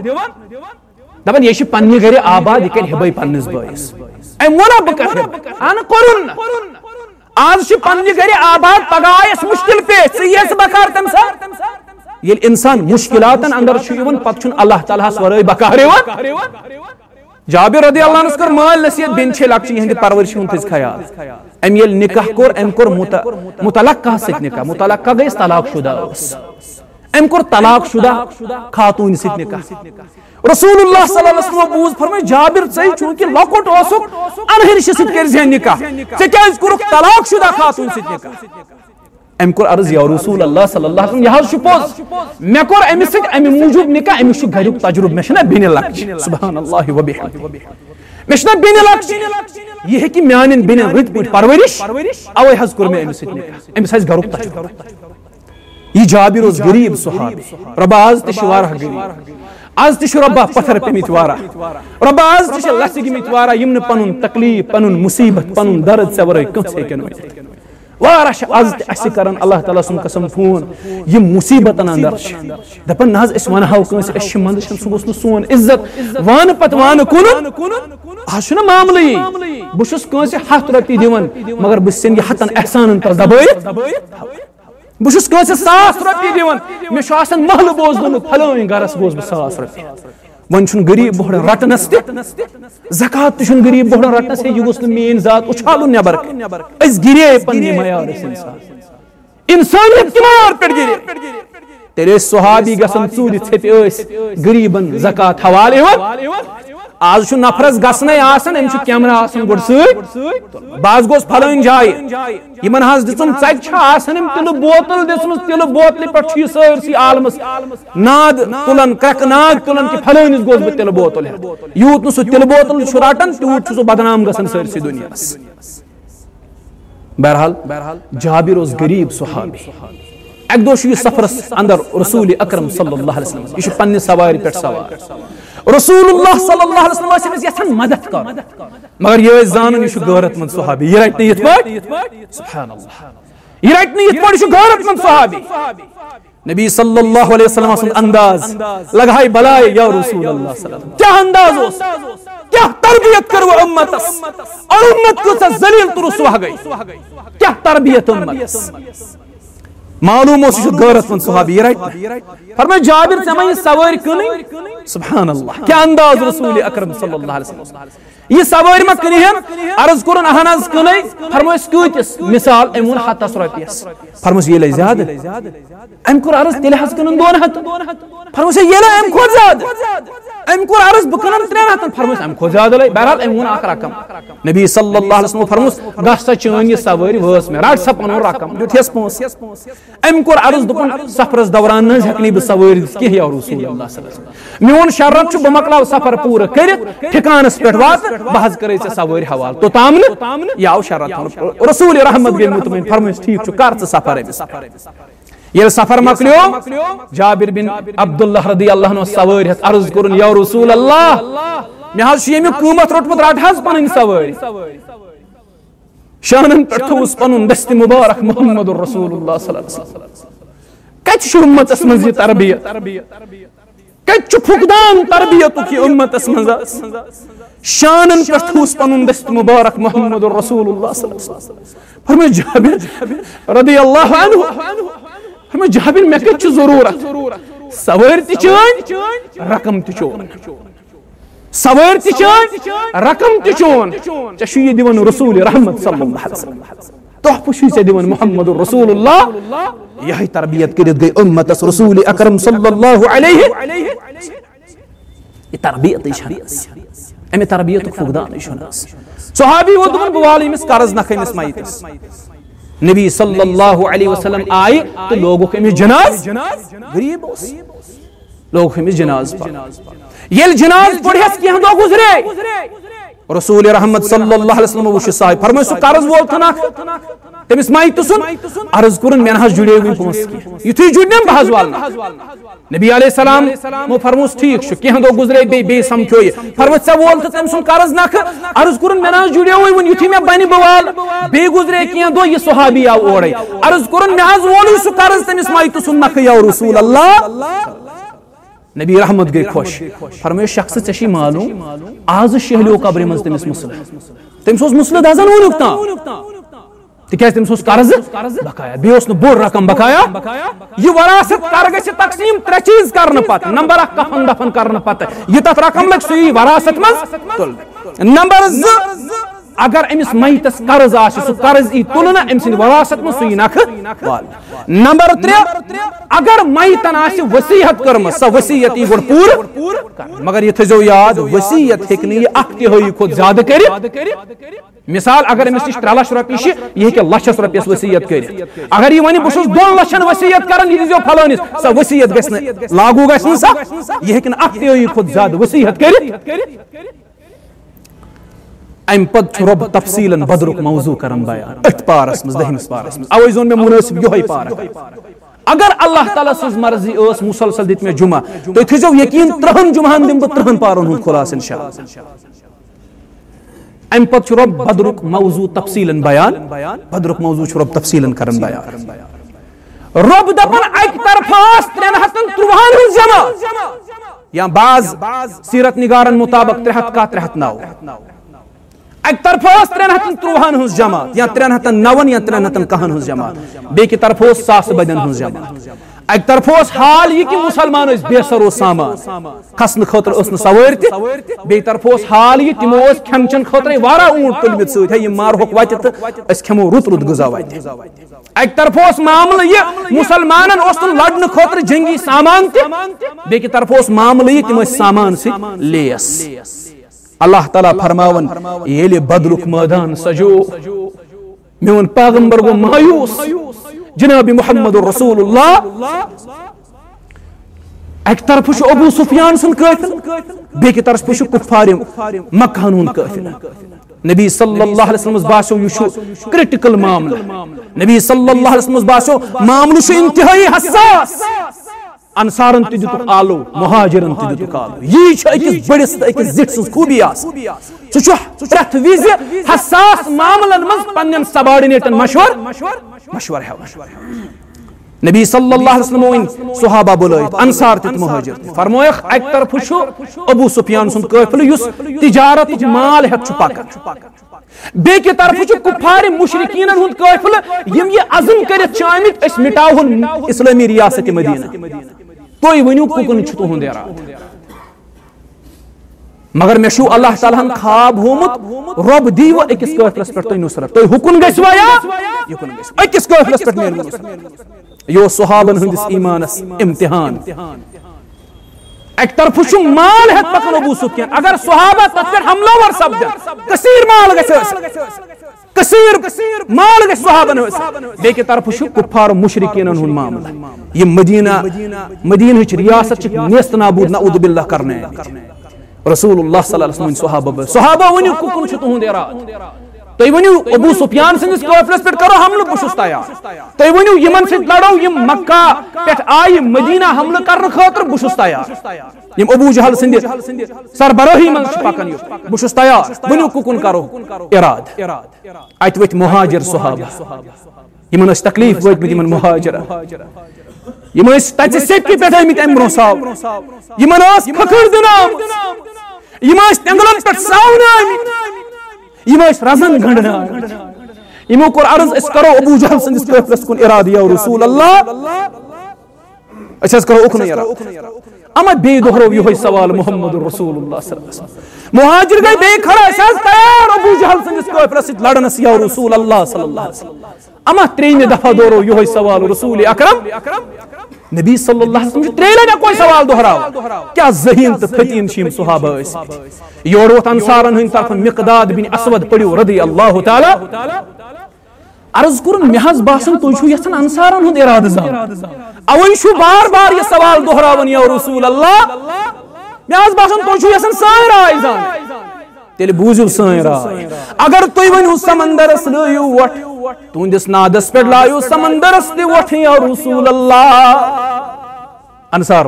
دپان یہِ چھِ پننہِ گرِ آباد یہِ کرِ ہِبے پننِس بٲیِس أمۍ ووٚنا بہٕ کرٕ اہنہٕ کوٚرُن نہٕ آز چھِ پننہِ گرِ آباد پگاہ آیس مُشکِل پیش ژٕ ییٚژٕ بکار تمہِ ساتہٕ ییٚلہِ اِنسان مُشکِلاتن انٛدر چھُ یِوان پتہٕ چھُنہٕ اللہ تعالیٰ ہس ورٲے بکار یِوان جابر رضی اللہ عنہس کٔر مٲلۍ نصیحت بیٚنہِ چھے لۄکچہِ یِہنٛدِ پرورشہِ ہُنٛد تھٲیزِ خیال أمۍ ییٚلہِ نکاح کوٚر أمۍ کوٚر مُتلقہ سۭتۍ نکاح مُتلقہ گٔیس طلاق شُدہ ٲس أمۍ کوٚر طلاق شُدہ خاتوٗنہِ سۭتۍ نکاح رسول اللہ صلی اللہ علیہ وسلم بوٗز فرمٲے جابر ژٕے چوٗنٛکہِ لۄکُٹ اوسُکھ انہرشہِ سۭتۍ کٔرزِ نکاح ژےٚ کیٛازِ کوٚرُکھ طلاق شُدہ خاتوٗنہِ سۭتۍ نکاح أمۍ کوٚر عرض یا رسول اللہ صلی اللہ علیہ وسلم یہِ حظ چھُ پوٚز مےٚ کوٚر أمِس سۭتۍ اَمہِ موٗجوٗب نکاح أمِس چھُ گریُک تجرُبہٕ مےٚ چھِنہ بیٚنہِ لۄکچہِ سبحان اللہ وبحمدہ مےٚ چھِنہ بیٚنہِ لۄکچہِ یہِ ہیٚکہِ میانٮ۪ن بیٚنٮ۪ن رٕتۍ پٲٹھۍ پرورِش اوے حظ کوٚر مےٚ أمِس سۭتۍ نکاح أمِس آسہِ گرُک تجرُبہٕ یہِ جابر اوس غریٖب صحابی رۄبا آز تہِ چھِ واریاہ غریٖب آز تہِ چھُ رۄبا پتھر پیٚمٕتۍ واریاہ رۄبا آز تہِ چھِ لژھِ گٔمٕتۍ واریاہ یِم نہٕ پنُن تکلیٖف پنُن مُصیبت پنُن درد ژےٚ ورٲے کٲنٛسہِ ہیٚکن ؤنِتھ واریاہ چھِ آز تہِ اَسہِ کران اللہ تعالیٰ سُنٛد قسم فون یِم مُصیبتن انٛدر چھِ دپان نہ حظ أسۍ ونہو کٲنٛسہِ أسۍ چھِ منٛدچھان سُہ گوٚژھ نہٕ سون عزت وانہٕ پتہٕ وانہٕ کُنُن آز چھُنہ معاملہٕ یی بہٕ چھُس کٲنٛسہِ 100 رۄپیہِ دِوان مگر بہٕ چھُسن یہِ 100 احسانن تل دبٲیِتھ بہٕ چھُس کٲنٛسہِ 100 رۄپیہِ دِوان مےٚ چھُ آسان محلہٕ بوزنومُت فلٲنۍ گرس گوس بہٕ 100 رۄپیہِ وۄنۍ چھُنہٕ غریٖب بوٚڑن رٹنس تہِ زکات تہِ چھُنہٕ غریٖب بوٚڑن رٹنس ہے یہِ گوٚژھ نہٕ میٲنۍ ذات اُچھالُن نیبر أسۍ گِرے پننہِ معیارس انسانیت کہِ معیار پٮ۪ٹھ گِرے تیرے صحابی گسن ژوٗرِ ژھیٚپہِ ٲسۍ غریٖبن زکات حوالہٕ یِوان آز چھُ نفرس گژھنَے آسان أمِس چھُ کیمرا آسان گۄڈٕ سۭتۍ باز گوٚژھ پھلٲنۍ جایہِ یِمن حظ دِژٕم ژکہِ چھِ آسان أمۍ تِلہٕ بوتل دِژمٕژ تِلہٕ بوتلہِ پٮ۪ٹھ چھُ یہِ سٲرسٕے عالمس ناد تُلان کرٛٮ۪کہٕ ناد تُلان کہِ پھلٲنِس گوٚژھ بہٕ تِلہٕ بوتل ہٮ۪تھ یوٗت نہٕ سُہ تِلہٕ بوتل چھُ رٹان تیوٗت چھُ سُہ بدنام گژھان سٲرسٕے دُنیاہس بہرحال جابر اوس غریٖب صحابی اکہِ دۄہ چھُ یہِ سفرس اندر رسول اکرم صلی اللہ علیہ وسلم یہِ چھُ پننہِ سوارِ پٮ۪ٹھ سوار رسول اللہ صلی اللہ علیہ وسلم ٲسۍ أمِس یژھان مدد کرُن مگر یہِ ٲسۍ زانان یہِ چھُ غٲرت مند صحابی یہِ رٹہِ نہٕ یِتھ پٲٹھۍ سبحان اللہ یہ رٹہِ نہٕ یِتھ پٲٹھۍ یہِ چھُ غٲرت مند صحابی نبی صلی اللہ علیہ وسلم سُنٛد انداز لگایہِ بلایہِ یا رسول اللہ صلی اللہ علیہ وسلم کیٛاہ انداز اوس کیٛاہ تربیت کٔروٕ اُمتس اور اُمت کۭژاہ ذلیل تہٕ رسوا گٔے کیٛاہ تربیت اُمتس معلوم اوس یہِ چھُ غٲرت مند صحابی یہ رٹہِ فرمٲے جابر ژےٚ ما یہِ سوٲرۍ کٕنٕنۍ سبحان اللہ کیٛاہ انداز رسول اکرم صلی اللہ علیہ وسلم یہ سوٲرۍ ما کٕنہِ ہن عرض کوٚرُن اہن حظ کٕنٕے فرمٲیس کۭتِس مثال أمۍ ووٚن 100 رۄپیس فرمٲیس یہِ لے زیادٕ أمۍ کوٚر عرض تیٚلہِ حظ کٕنن 200 فرمٲیس یہِ لے أمۍ کھۄتہٕ زیادٕ أمۍ کوٚر عرض بہٕ کٕنن 300 فرمٲیس أمۍ کھۄتہٕ زیادٕ لے بہرحال أمۍ ووٚن اکھ رقم نبی صلی اللہ علیہ وسلم فرموس گژھ سا چٲنۍ یہِ سوٲرۍ وٲژ مےٚ رٹ سا پنُن رقم دیُتہس پونٛسہٕ أمۍ کوٚر عرض دوٚپُن سفرس دوران نہ حظ ہٮ۪کہٕ نہٕ بہٕ سوٲرۍ دِتھ کینٛہہ یا رسول اللہ صلی اللہ علیہ وسلم میون شرط چھُ بہٕ مۄکلاو سفر پوٗرٕ کٔرِتھ ٹھِکانس پٮ۪ٹھ واتہٕ بہٕ حظ کرے ژےٚ سوٲرۍ حوالہٕ توٚتام نہٕ یہِ آو شرط رسول رحمت گٔے مطمئن فرمٲیس ٹھیٖک چھُ کر ژٕ سفر أمِس ییٚلہِ سفر مۄکلیو جابر بن عبداللہ رضی اللہ عنہ سوٲرۍ ہٮ۪تھ عرض کوٚرُن یا رسول اللہ مےٚ حظ چھُ ییٚمیُک قۭمتھ روٚٹمُت رٹ حظ پنٕنۍ سوٲرۍ شانن پٮ۪ٹھ تھوٚوُس پنُن دستہِ مُبارک محمد رسول اللہ صلی اللہ علیہ وسلم کتہِ چھُ اُمتس منٛز یہِ تربیت کتہِ چھُ فقدان تربیتُک یہِ اُمتس منٛز شانن پٮ۪ٹھ تھوٚوُس پنُن دستہِ مُبارک محمد رسول اللہ صلی اللہ علیہ وسلم فرمٲے جابر رضی اللہ عنہ فرمٲے جابر مےٚ کتہِ چھُ ضروٗرت سوٲرۍ تہِ چٲنۍ رقم تہِ چون سوٲرۍ تہِ چٲنۍ رقم تہِ چون ژےٚ چھُ یہِ دِوان رسول رحمت صلی اللہ علیہ وسلم تحفہٕ چھُے ژےٚ دِوان محمد رسول اللہ یہے تربیت کٔرِتھ گٔے اُمتس رسول اکرم صلی اللہ علیہ یہِ تربیتٕے چھنہٕ امہِ تربیتُک فقدانٕے چھُنہٕ صحابی ووٚن دوٚپُن بہٕ والہٕ أمِس قرض نکھٕ أمِس مایتس نبی صلی اللہ علیہ وسلم آیہِ تہٕ لوگُکھ أمِس جناز غریٖب اوس لوگُکھ أمِس جناز ییٚلہِ جناز پٔرہس کینٛہہ دۄہ گُزرے رسول رحمت صلی اللہ علیہ وسلم وٕچھ صاحب فرمٲے سُہ قرض وول تہٕ نکھٕ تٔمِس مایتہٕ سُنٛد عرض کوٚرُن مےٚ نہ حظ جُڑیو وٕنہِ پونٛسہٕ کینٛہہ یُتھُے جُڑنم بہٕ حظ والنہٕ نبی علیہ السلام فرموس ٹھیٖک چھُ کینٛہہ دۄہ گُزرے بیٚیہِ سمکھیو یہِ فرموس ژےٚ وول تہٕ تٔمۍ سُنٛد قرض نکھٕ عرض کوٚرُن مےٚ نہ حظ جُڑیوٕے وٕنہِ یُتھُے مےٚ بنہِ بہٕ والہٕ بیٚیہِ گُزرے کینٛہہ دۄہ یہِ صحابی آو اورے عرض کوٚرُن مےٚ حظ وولُے سُہ قرض تٔمِس مایتہٕ سُنٛد نکھٕ یا رسول اللہ نبی رحمت گٔے خۄش فرمٲیو شخصہٕ ژےٚ چھے معلوٗم آزٕ شہلیو قبرِ منٛز تٔمِس مسلہٕ تٔمِس اوس مسلہٕ دزان وُنیُک تام تِکیٛازِ تٔمِس اوس قرضہٕ بقایا بیٚیہِ اوس نہٕ بوٚڑ رقم بقایا یہِ وراثت کر گژھِ تقسیٖم 3 چیٖز کرنہٕ پتہٕ نمبر 1 کفن دفن کرنہٕ پتہٕ یہِ تتھ رقم لگہِ سُہ یی وراثت منٛز تُلنہٕ نمبر 2 اگر أمِس میتس قرض آسہِ سُہ قرض یی تُلنہٕ أمۍ سٕنٛدِ وراثت منٛز سُہ یی نکھٕ والنہٕ نمبر 3 اگر میتن آسہِ وصیت کٔرمٕژ سۄ وصیت یی گۄڈٕ پوٗرٕ کرنہٕ مگر یہِ تھٲیزیو یاد وصیت ہیٚکہِ نہٕ یہِ اکھ تِہٲیی کھۄتہٕ زیادٕ کٔرِتھ مثال اگر أمِس نِش 3 لچھ رۄپیہِ چھِ یہِ ہیٚکہِ لچھس رۄپیس وصیت کٔرِتھ اگر یہِ وَنہِ بہٕ چھُس 2 لچھن وصیت کران یہِ دیٖزیو فلٲنِس سۄ وصیت گژھِ نہٕ لاگوٗ گژھِ نہٕ سۄ یہِ ہیٚکہِ نہٕ اکھ تِہٲیی کھۄتہٕ زیادٕ وصیت کٔرِتھ امہِ پتہٕ چھُ رۄب تفصیٖلن بدرُک موضوع کران بیان أتھۍ پارس منٛز 10مِس پارس منٛز اوے زون مےٚ مُنٲسِب یِہوے پار اگر اللہ تعالیٰ سٕنٛز مرضی ٲس مُسلسل دِتۍ مےٚ جُمعہ تُہۍ تھٲیزیو یقیٖن 30 جُمعہن دِمہٕ بہٕ 30 پارن ہُنٛد خُلاصہٕ انشاء اللہ امہِ پتہٕ چھُ رۄب بدرُک موضوع تفصیٖلن بیان بدرُک موضوع چھُ رۄب تفصیٖلن کران بیان رۄب دپان اکہِ طرفہٕ آس 313 ہٕنٛز جماعت یا بعض سیرت نگارن مطابق 300 309 اکہِ طرفہٕ ٲس 313 ہٕنٛز جماعت یا 309 یا 310 ہٕنٛز جماعت بیٚکہِ طرفہٕ اوس 1000 بٔدین ہٕنٛز جماعت ایک طرف حال یہ کہ مسلمان بے سر سامان کھسن خاطر سوار تھی طرف حال یہ تمو کھین چن خاطر وارا اونٹ تلمت ست یہ مارہوک وت تو اس کھمو رت رت غذا وت ایک طرف معاملہ یہ مسلمان لڑنے خاطر جنگی سامان تہ بیٚکہِ طرف معاملہ یہ تم سامان سی لیس اللہ تعالیٰ فرماون ییٚلہِ بدرک میدان سجو میون پیغمبر گو مایوس جناب محمد رسول اللہ ایک طرف ابو سفیان سن قافلہ بیٚکہِ طرف کفار مکہ ہُنٛد قافلہ نبی صلی اللہ علیہ وسلم باسو یہ کرٹیکل معاملہ نبی صلی اللہ علیہ وسلم باسو معاملہ انتہائی حساس انصارن تہ دتک آلو مہاجرن تہ دتک آلو یہ اکس بڑس اکس زٹ سن خوبی سہ پرت وز حساس معاملن مز پنن سبارڈینیٹن مشور نبی صلی اللہ علیہ وسلم ون صحابہ بلائت انصار تہ مہاجر فرمویک ایک طرف ابو سفیان سن قافلہ اس تجارت مال ہیت پکان بیٚکہِ طرف کفار مشرکین ہند قافلہ یم یہ عزم کرت آمت اس مٹاون اسلامی ریاست مدینہ تُہۍ ؤنِو کُکُن چھُ تُہُنٛد ارادٕ مگر مے چھُ اللہ تعالیٰ ہن خواب ہومُت رۄب دیٖوٕ أکِس قٲفلس پٮ۪ٹھ تۄہہِ نُصرت تُہۍ ہُکُن گژھوا یا یِکُن گژھِو أکِس قٲفلس پٮ۪ٹھ میلوٕ نُصرت یہ اوس صحابن ہٕنٛدِس ایٖمانس امتحان ایک طرف مال ہیت پکان ابو سفیان اگر صحابہ تتھ پہ حملہ ور سپدن کثیر مال کثیر مال گژھِ صحابن بیٚکہِ طرف کفار مشرکین ہُنٛد معاملہ یہ مدینہٕچ ریاست نیست نابود نعوذ باللہ کرنے رسول اللہ صلی اللہ علیہ وسلم صحابہ ؤنِو کُکُن چھُ تُہُنٛد ارادٕ تُہۍ ؤنِو ابو سفیان سٕنٛدِس قٲفلس پٮ۪ٹھ کرو حملہ بہٕ چھُس تیار تُہۍ ؤنِو یِمن سۭتۍ لڑو یِم مکہ پٮ۪ٹھ آیہِ مدینہ حملہ کرنہٕ خٲطرٕ بہٕ چھُس تیار یم ابو جہل سٕنٛدِ سربراہی منٛز چھُ پکان یہِ بہٕ چھُس تیار ؤنِو کُکُن کرو ارادٕ اتہِ ؤتھۍ مہاجر صحابہ یمن ٲسۍ تکلیف وٲتمٕتۍ یمن مہاجرن یم ٲسۍ تتہِ سیٚپہِ پٮ۪ٹھ آمٕتۍ امہِ برونٛہہ ساو یمن ٲس کھکھٕر دِنہٕ آمٕژ یم ٲسۍ تٮ۪نٛگلن پٮ۪ٹھ ساونہٕ آمٕتۍ یم ٲسۍ رزن گنڈنہٕ آمٕتۍ یمو کوٚر عرض أسۍ کرو ابو جہل سٕنٛدِس قٲفلس کُن ارادٕ یا رسول اللہ أسۍ حظ کرو اُکنُے ارادٕ اما بیٚیہِ دۄہرو یِہوے سوال محمد رسول اللہ صلی اللہ علیہ وسلم مہاجر گٔے بیٚیہِ کھڑا أسۍ حظ تیار ابو جہل سٕنٛدِس قٲفلس سۭتۍ لڑنس یا رسول اللہ صلی اللہ علیہ وسلم اما ترٛیٚیمہِ دفعہ دورو یِہوے سوال رسول اکرم نبی صلی اللہ علیہ وسلم ترٛیٚیہِ لٹہِ کوئی سوال دہراو کیا ذہین تہٕ فتیٖن چھِ یِم صحابہ ٲسۍ یورٕ ووت انصارن ہٕنٛدِ طرفہٕ مقداد بن اسود پٔرِو رضی اللہ تعالیٰ عرض کوٚرُن مےٚ حظ باسان تُہۍ چھِو یژھان انصارن ہُنٛد ارادٕ زانُن اوے چھُ بار بار یہ سوال دہراوان یا رسول اللہ مےٚ حظ باسان تُہۍ چھِو یژھان سٲنۍ راے زانٕنۍ تیٚلہِ بوٗزِو سٲنۍ راے اگر تُہۍ ؤنِو سمندرس لٲیِو وۄٹھ تُہنٛدِس نادس پٮ۪ٹھ لایِو سمندرس تہِ وۄٹھ یا رسول اللہ انصار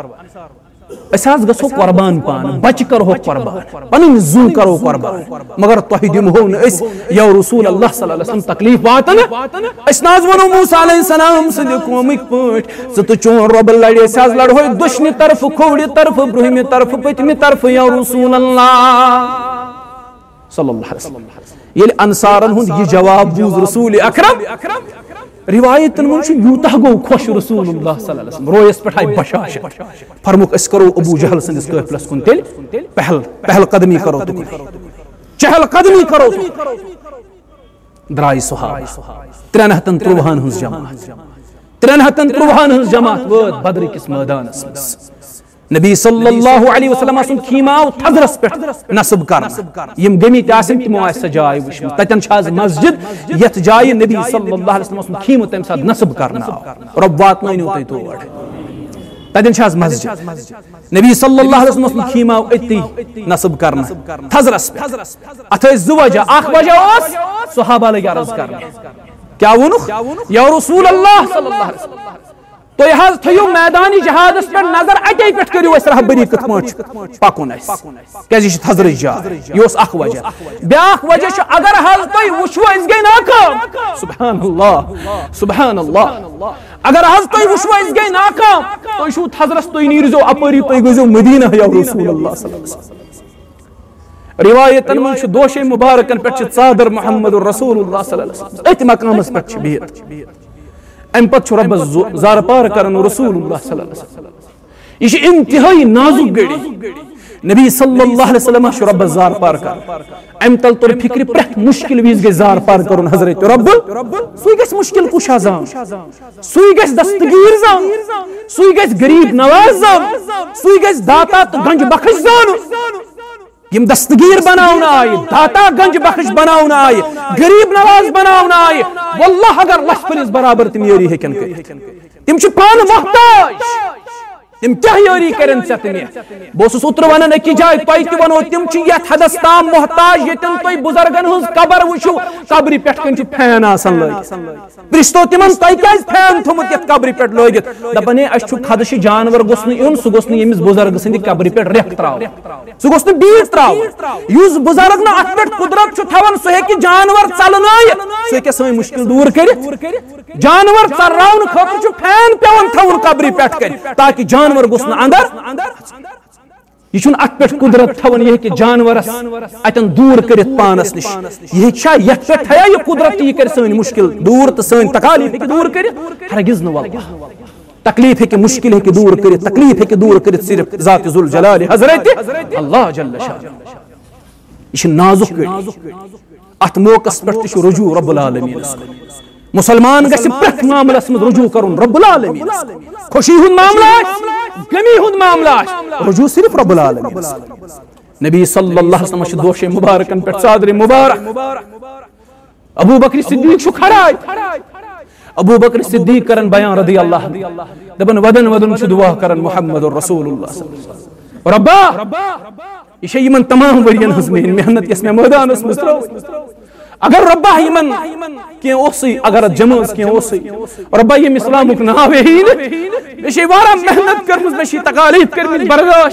أسۍ حظ گژھو قربان پانہٕ بچہِ کرہوکھ قربان پنٕنۍ زُو کرو قربان مگر تۄہہِ دِمہو نہٕ أسۍ یا رسول اللہ صلی اللہ علیہ وسلم تکلیف واتہٕ نہٕ أسۍ نہ حظ ونو موسیٰ علیہ السلام سٕنٛدِ قومٕکۍ پٲٹھۍ ژٕ تہٕ چون رۄب لڑِ أسۍ حظ لڑہوے دٔچھنہِ طرفہٕ کھوورِ طرفہٕ برٛونٛہمہِ طرفہٕ پٔتمہِ طرفہٕ یا رسول اللہ صلی اللہ علیہ وسلم ییٚلہِ انصارن ہُنٛد یہِ جواب بوٗز رسول اکرم روایتن من یوتاہ گو خوش رسول اللہ صلی اللہ علیہ وسلم رویس پٮ۪ٹھ آیہِ بشاشت فرموک أسۍ کرو ابو جہل سٕنٛدِس قٲفلس کُن تیٚلہِ پہل قدمی کرو تُکُن چہل قدمی کرو درٛایہِ صحابہ 330 ہٕنٛز جماعت 330 ہٕنٛز جماعت وٲژ بدر کِس مٲدانس منٛز نبی صلی اللہ علیہ وسلم سُنٛد خیمہ آو تھزرس پٮ۪ٹھ نصب کرنہٕ یم گٔمٕتۍ آسن تِمو آسہِ سۄ جاے وٕچھمٕژ تتٮ۪ن چھِ آز مسجد یتھ جایہِ نبی صلی اللہ علیہ وسلم سُنٛد خیمہٕ تمہِ ساتہٕ نصب کرنہٕ آو رۄب واتنٲینو تُہۍ تور تتٮ۪ن چھِ آز مسجد نبی صلی اللہ علیہ وسلم سُنٛد خیمہ آو أتی نصب کرنہٕ تھزرس پٮ۪ٹھ اتھ ٲسۍ 2 وجہ اکھ وجہ اوس صحابہ لٔگۍ عرض کرنہِ کیا ووٚنُکھ یا رسول اللہ صلی اللہ علیہ وسلم تُہۍ حظ تھٲیِو میدانی جہادس پٮ۪ٹھ نظر اَکے پٮ۪ٹھ کٔرِو اَسہِ رہبری کِتھ پٲٹھۍ چھُ پکُن اَسہِ کیازِ یہِ چھِ تھزرٕچ جاے یہِ اوس اکھ وجہ بیٛاکھ وجہ چھُ اگر حظ تُہۍ وٕچھو أسۍ گٔے ناکام سبحان اللہ سبحان اللہ اگر حظ تُہۍ وٕچھو أسۍ گٔے ناکام تُہۍ چھُو تھزرس تُہۍ نیٖرزیو اپٲری تُہۍ گٔژھزیو مدینہ یا رسول اللہ صلی اللہ علیہ وسلم روایتن منٛز چھُ دوشے مبارکن پٮ۪ٹھ چھِ ژادر محمد رسول اللہ صلی اللہ علیہ وسلم أتھۍ مقامس پٮ۪ٹھ چھِ بِہِتھ ام پت رب زار پار کرن رسول اللہ صلی اللہ علیہ وسلم. یہ انتہائی نازک گڑی نبی صلی اللہ علیہ وسلم رب زار پار کر ام تل تر فکر پرت مشکل ویز گئی زار پار کرن حضرت رب سوی گس مشکل کشا زان سوی گس دستگیر زان سوی گس غریب نواز زان سوی گس داتا تو گنج بخش زان یم دستگیر بناؤن آئی داتا گنج بخش بناؤن آئی غریب نواز بناؤن آئی واللہ اگر لچھ پلیس برابر تم یوری ہیکن کر تم چھ پان محتاج تم کیا یوری کرن ستنے بوسس اتر ونن اکی جائے تائی تی ونو تم چھ یت حدس تام محتاج یتن تائی بزرگن ہز قبر وشو قبری پیٹ کن چھ پھین آسن لگت پرشتو تمن تائی کیاز پھین تھومت یت قبری پیٹ لگت دپنے اس چھ خدش جانور گوسن یون سہ گوسن یمس بزرگ سندی قبری پیٹ ریک تراو سہ گوسن بیٹ تراو یوز بزرگ نہ ات پیٹ قدرت چھ تھاون سہ ہیکہ جانور ژلنائت سہ ہیکہ سٲنۍ مشکل دور کرت جانور ژراون خاطر چھ پھین پیون تھاون قبری پیٹ کر تاکہ جانور گوسن اندر یہ چھن ات پیٹ قدرت تھاون یہ کہ جانورس اتن دور کرت پانس نش یہ چھا یت پیٹ تھیا یہ قدرت یہ کر سٲنۍ مشکل دور تو سٲنۍ تکالیف دور کرت ہرگز نہ واللہ تکلیف ہے کہ مشکل ہے کہ دور کرت تکلیف ہے کہ دور کرت صرف ذات ذوالجلال حضرت اللہ جل شانہ یہ نازک ات موقع پہ رجوع رب العالمین مسلمان گھس پرت معاملس مز رجوع کرن رب العالمین خوشی ہند معاملہ غمی ہند معاملہ رجوع صرف رب العالمین نبی صلی اللہ علیہ وسلم دوش مبارکن پہ صادر مبارک ابو بکر صدیق چھ کھڑا ابو بکر صدیق کرن بیان رضی اللہ دبن ودن ودن چھ دعا کرن محمد رسول اللہ صلی اللہ علیہ وسلم ربا یہ یمن تمام ورین ہز میں محنت یس میں میدان اس مسترو اگر ربا یمن کی اوسی اگر جماز کی اوسی ربا یم اسلام کو ناوے ہی نشی وارا محنت کرمز نشی تکالیف کرمز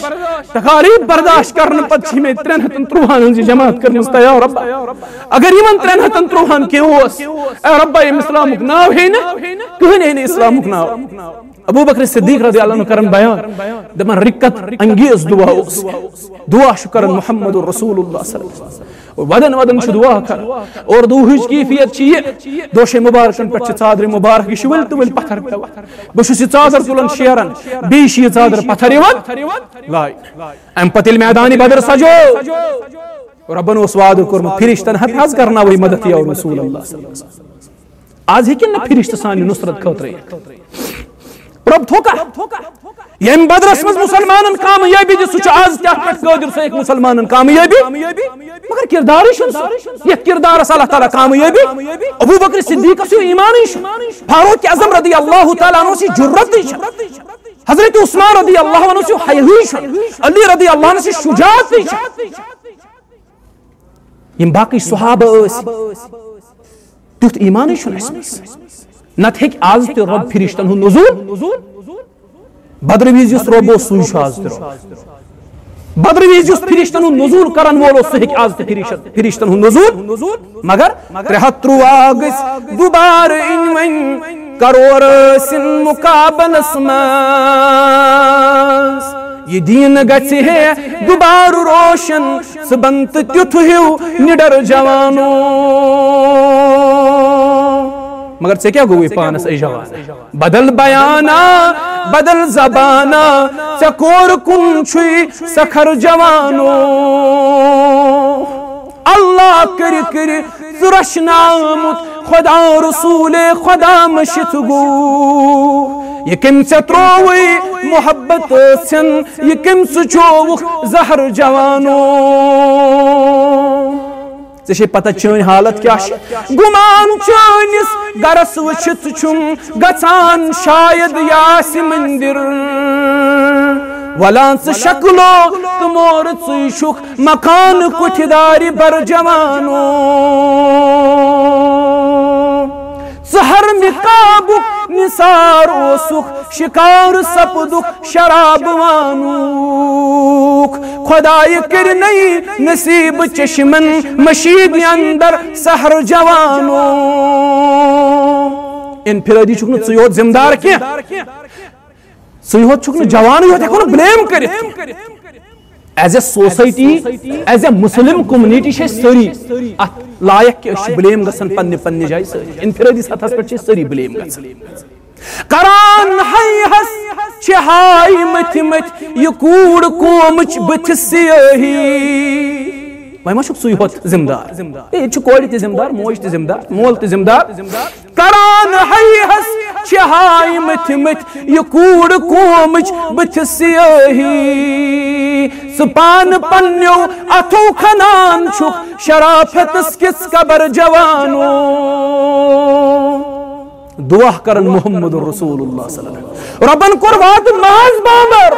برداشت کرن پت چھ میں 330 جماعت کرمز تیار ربا اگر یمن 330 کی اوس اے ربا یم اسلام کو ناوے نہ کہنے اسلام کو ناو ابو بکر صدیق رضی اللہ عنہ کرن بیان دمن رکت انگیز دعا شکرن محمد رسول اللہ صلی اللہ علیہ وسلم ودن ودن چھ دعا کر اور دوہج کیفیت چھ دوش مبارکن پہ ژادر مبارک یہ ول تو ول پتھر پہ بس ژادر تلن شیرن بیش یہ ژادر پتھر یوان لا ام پتل میدان بدر سجو ربن اس وعدہ کرم فرشتن حفاظ کرنا وہی مدد یا رسول اللہ صلی اللہ علیہ وسلم آج ہیکن نہ فرشتہ سانی نصرت خاطر رب تھوکا یم بدرس مز مسلمانن کامیابی دی سچ آز کیا پٹ قادر سہ مسلمانن کامیابی مگر کردار یہ کردار اللہ تعالی کامیابی ابو بکر صدیق اس ایمان فاروق اعظم رضی اللہ تعالی عنہ سی جرت حضرت عثمان رضی اللہ عنہ سی حیا علی رضی اللہ عنہ سی شجاعت یم باقی صحابہ تیت ایمان نت ہیک آز تہ رب فرشتن ہند نزول بدر ویز یس رب سوی آز تہ بدر ویز یس فرشتن ہند نزول کرن وول سہ ہیک آز تہ فرشتن ہند نزول مگر 330 گس دوبار ان ون کرور سن مقابلس مز یہ دین گژھِ ہے دوبار روشن سہ بنت تیُتھ ہیو نڈر جوانو مگر ژے کیا گوئی پانس اے جوان بدل بیانا بدل زبانا ژے کور کن چھُے سکھر جوانو اللہ کر کر ژٕ رچھنامُت خدا رسول خدا مشت گو یہ کم سے تروئی محبت سن یہ کم سے چوک زہر جوانو ژے پتہ چٲنۍ حالت کیا گمان چٲنِس گرس وٕچھِتھ چھُم گژھان شاید یاسہِ مندر ولان ژٕ شکلو تہٕ مور ژٕے چھُکھ مکان کُٹھِ دارِ بر جوانو ژٕ ہرمہِ کابُک نثار اوسُکھ شکار سپدُکھ شراب وانوک خداے کٔرنَے نصیب چشمن مشید اندر سحر جوانو انفرادی چھُکھ نہٕ ژٕے یوت ذمہٕ دار کینٛہہ ژٕے یوت چھُکھ نہٕ جوانٕے یوت ہٮ۪کو نہٕ بلیم کٔرِتھ as a society as a Muslim community چھِ أسۍ سٲری اتھ لائق کہ بلیم گژھن پننہِ پننہِ جایہِ سٲری انفرادی سطحس پٮ۪ٹھ چھِ سٲری بلیم گژھان کران ہے ہس چھِ ہاے مٔتھۍ مٔتھۍ یہِ کوٗر قومٕچ بٕتھِ سیٲہی وۄنۍ ما چھُکھ سُے ہوت ذمہٕ دار ییٚتہِ چھُ کورِ تہِ ذمہٕ دار موج تہِ ذمہٕ دار مول تہِ ذمہٕ دار کران ہے ہس چھِ ہاے مٔتھۍ مٔتھۍ یہِ کوٗر قومٕچ بٕتھِ سیٲہی سُہ پانہٕ پننیو اتھو کھنان چھُکھ شرافتس کِس قبر جوانو دعا کرن محمد رسول اللہ صلی اللہ علیہ وسلم ربن کوٚر وعدٕ محض بابر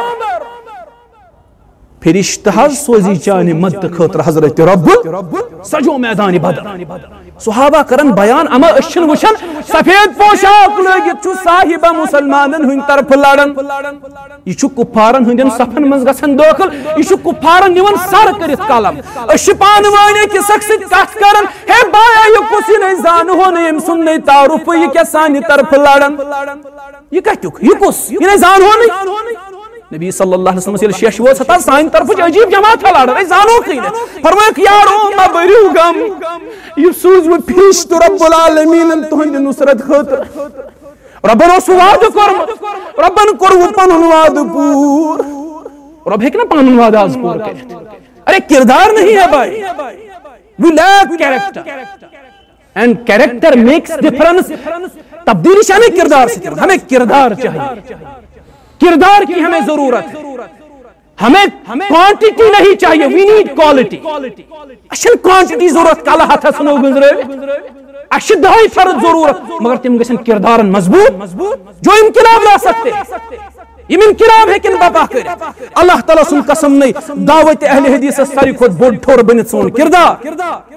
فرشتہ حض سوزی چانہِ مدد خٲطرٕ حضرت رب سجو میدان بدر صحابہ کرن بیان اما أسۍ چھِنہٕ وٕچھان سفید پوشاک لٲگِتھ چھُ صاحبہ مُسلمانن ہٕنٛدۍ طرفہٕ لڑان یہِ چھُ کُپھارن ہٕنٛدٮ۪ن صفن منٛز گژھان دٲخل یہِ چھُ کُپھارن نِوان سر کٔرِتھ قلم أسۍ چھِ پانہٕ ؤنۍ أکِس اکھ سۭتۍ کتھ کران ہے بایا یہِ کُس یہِ نَے زانہو نہٕ ییٚمہِ سُنٛد نَے تعارُفٕے یہِ کیٛاہ سانہِ طرفہٕ لڑان یہِ کتیُک یہِ کُس یہِ نَے زانہو نہٕ نبی صلی اللہ علیہ وسلم شیش ووت ہتا سانہِ طرفٕچ عجیب جماعت لڑان أسۍ زانوکھٕے نہٕ فرمٲیُکھ یارو مہ بٔرِو غم یہِ سوٗزمُت فرشتہٕ رب العالمیٖنن تُہنٛدِ نُصرت خٲطرٕ ربن اوس وعدٕ کوٚرمُت ربن کوٚروٕ پنُن وعدٕ پوٗر رب ہیٚکہِ نا پنُن وعدٕ آز پوٗرٕ کٔرِتھ ارے کردار نہیں ہے بھائی we lack character and character makes difference تبدیلی سے ہمیں کردار سے ہمیں کردار چاہیے کردار کی ہمیں ضرورت ہے ہمیں کوانٹٹی نہیں چاہیے وی نیڈ کوالٹی اچھا کوانٹٹی ضرورت کالا ہاتھ سنو گزرے اچھا دہائی فرد ضرورت مگر تم گژھن کردار مضبوط جو انقلاب لا سکتے یم انقلاب ہیکن بپا کر اللہ تعالیٰ سن قسم نہیں دعوت اہل حدیث ساری کھوت بوڑ ٹھور بنت سون کردار